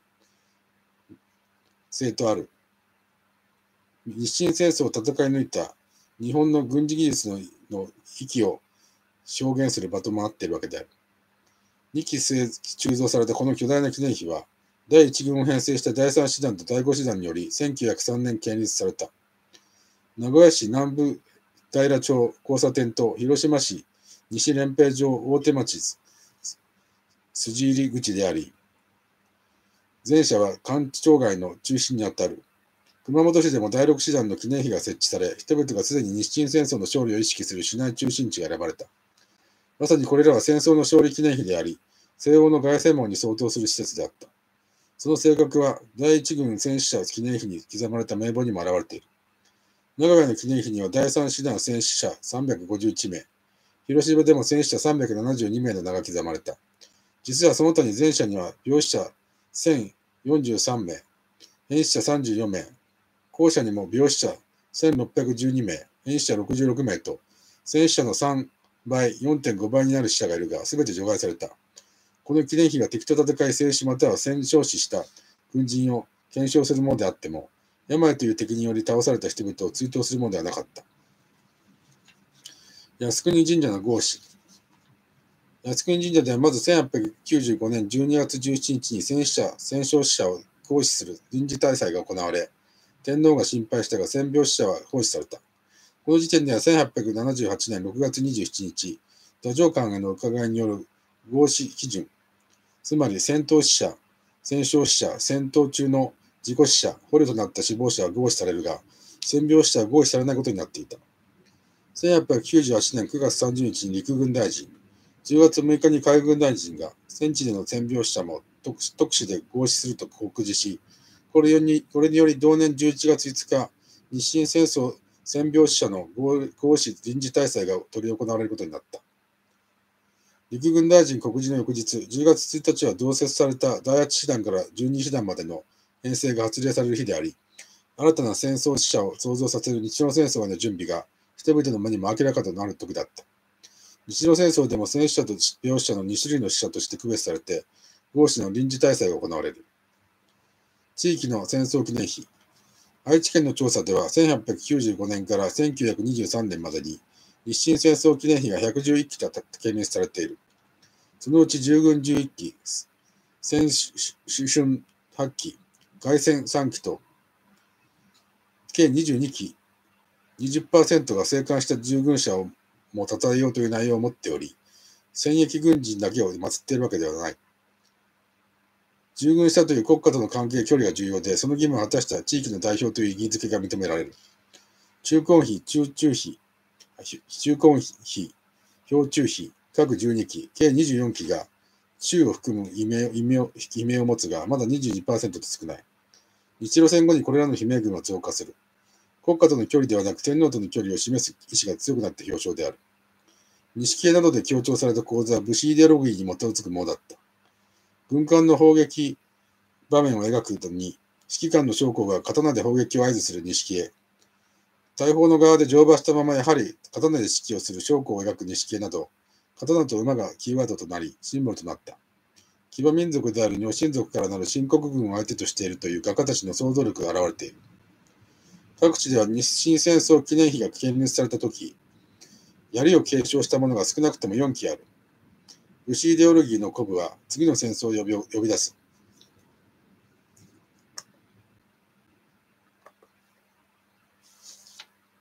[SPEAKER 1] 製とある。日清戦争を戦い抜いた日本の軍事技術のの域を証言する場ともなっているわけである。にき鋳造されたこの巨大な記念碑は、第一軍を編成した第三師団と第五師団によりせんきゅうひゃくさんねん建立された。名古屋市南部平町交差点と広島市西連平町大手町筋入り口であり、前者は関町街の中心にあたる。熊本市でも第六師団の記念碑が設置され、人々がすでに日清戦争の勝利を意識する市内中心地が選ばれた。まさにこれらは戦争の勝利記念碑であり、西欧の凱旋門に相当する施設であった。その性格は第一軍戦死者記念碑に刻まれた名簿にも表れている。長屋の記念碑には第三師団戦死者さんびゃくごじゅういちめい、広島でも戦死者さんびゃくななじゅうにめいの名が刻まれた。実はその他に前者には病死者せんよんじゅうさんめい、変死者さんじゅうよんめい、後者にも病死者せんろっぴゃくじゅうにめい、変死者ろくじゅうろくめいと、戦死者のさんばい、よんてんごばいになる死者がいるが、すべて除外された。この記念碑が敵と戦い戦死または戦勝死した軍人を検証するものであっても、病という敵により倒された人々を追悼するものではなかった。靖国神社の合祀。靖国神社ではまずせんはっぴゃくきゅうじゅうごねんじゅうにがつじゅうしちにちに戦死者、戦勝死者を合祀する臨時大祭が行われ、天皇が心配したが戦病死者は放置された。この時点ではせんはっぴゃくななじゅうはちねんろくがつにじゅうしちにち、太政官への伺いによる合祀基準、つまり戦闘死者、戦勝死者、戦闘中の自己死者、捕虜となった死亡者は合祀されるが、戦病死者は合祀されないことになっていた。せんはっぴゃくきゅうじゅうはちねんくがつさんじゅうにちに陸軍大臣、じゅうがつむいかに海軍大臣が戦地での戦病死者も特使で合祀すると告示し、これにこれにより同年じゅういちがついつか、日清戦争戦病死者の合祀臨時大祭が執り行われることになった。陸軍大臣告示の翌日、じゅうがつついたちは同設されただいはち師団からじゅうに師団までの編成が発令される日であり、新たな戦争死者を創造させる日露戦争への準備が人々の目にも明らかとなる時だった。日露戦争でも戦死者と病死者のにしゅるいの死者として区別されて、合祀の臨時大祭が行われる。地域の戦争記念碑。愛知県の調査では、せんはっぴゃくきゅうじゅうごねんからせんきゅうひゃくにじゅうさんねんまでに日清戦争記念碑がひゃくじゅういっきと建立されている。そのうち従軍じゅういっき、戦主春はっき、凱旋さんきと、計にじゅうにき、にじゅっパーセント が生還した従軍者をも称えようという内容を持っており、戦役軍人だけを祀っているわけではない。従軍したという国家との関係距離が重要で、その義務を果たした地域の代表という意義づけが認められる。 中根比、中中比、中根比、標中比、各じゅうにき、計にじゅうよんきが中を含む異名異名異名を持つが、まだ にじゅうにパーセント と少ない。日露戦後にこれらの秘名軍は増加する。国家との距離ではなく天皇との距離を示す意志が強くなった表彰である。錦絵などで強調された構図は武士イデオロギーに基づくものだった。軍艦の砲撃場面を描くとに、指揮官の将校が刀で砲撃を合図する錦絵。大砲の側で乗馬したままやはり刀で指揮をする将校を描く錦絵など、刀と馬がキーワードとなり、シンボルとなった。騎馬民族である女真族からなる新国軍を相手としているという画家たちの想像力が現れている。各地では日清戦争記念碑が建立されたとき、槍を継承したものが少なくともよんきある。武士イデオロギーの鼓舞は次の戦争を呼び呼び出す。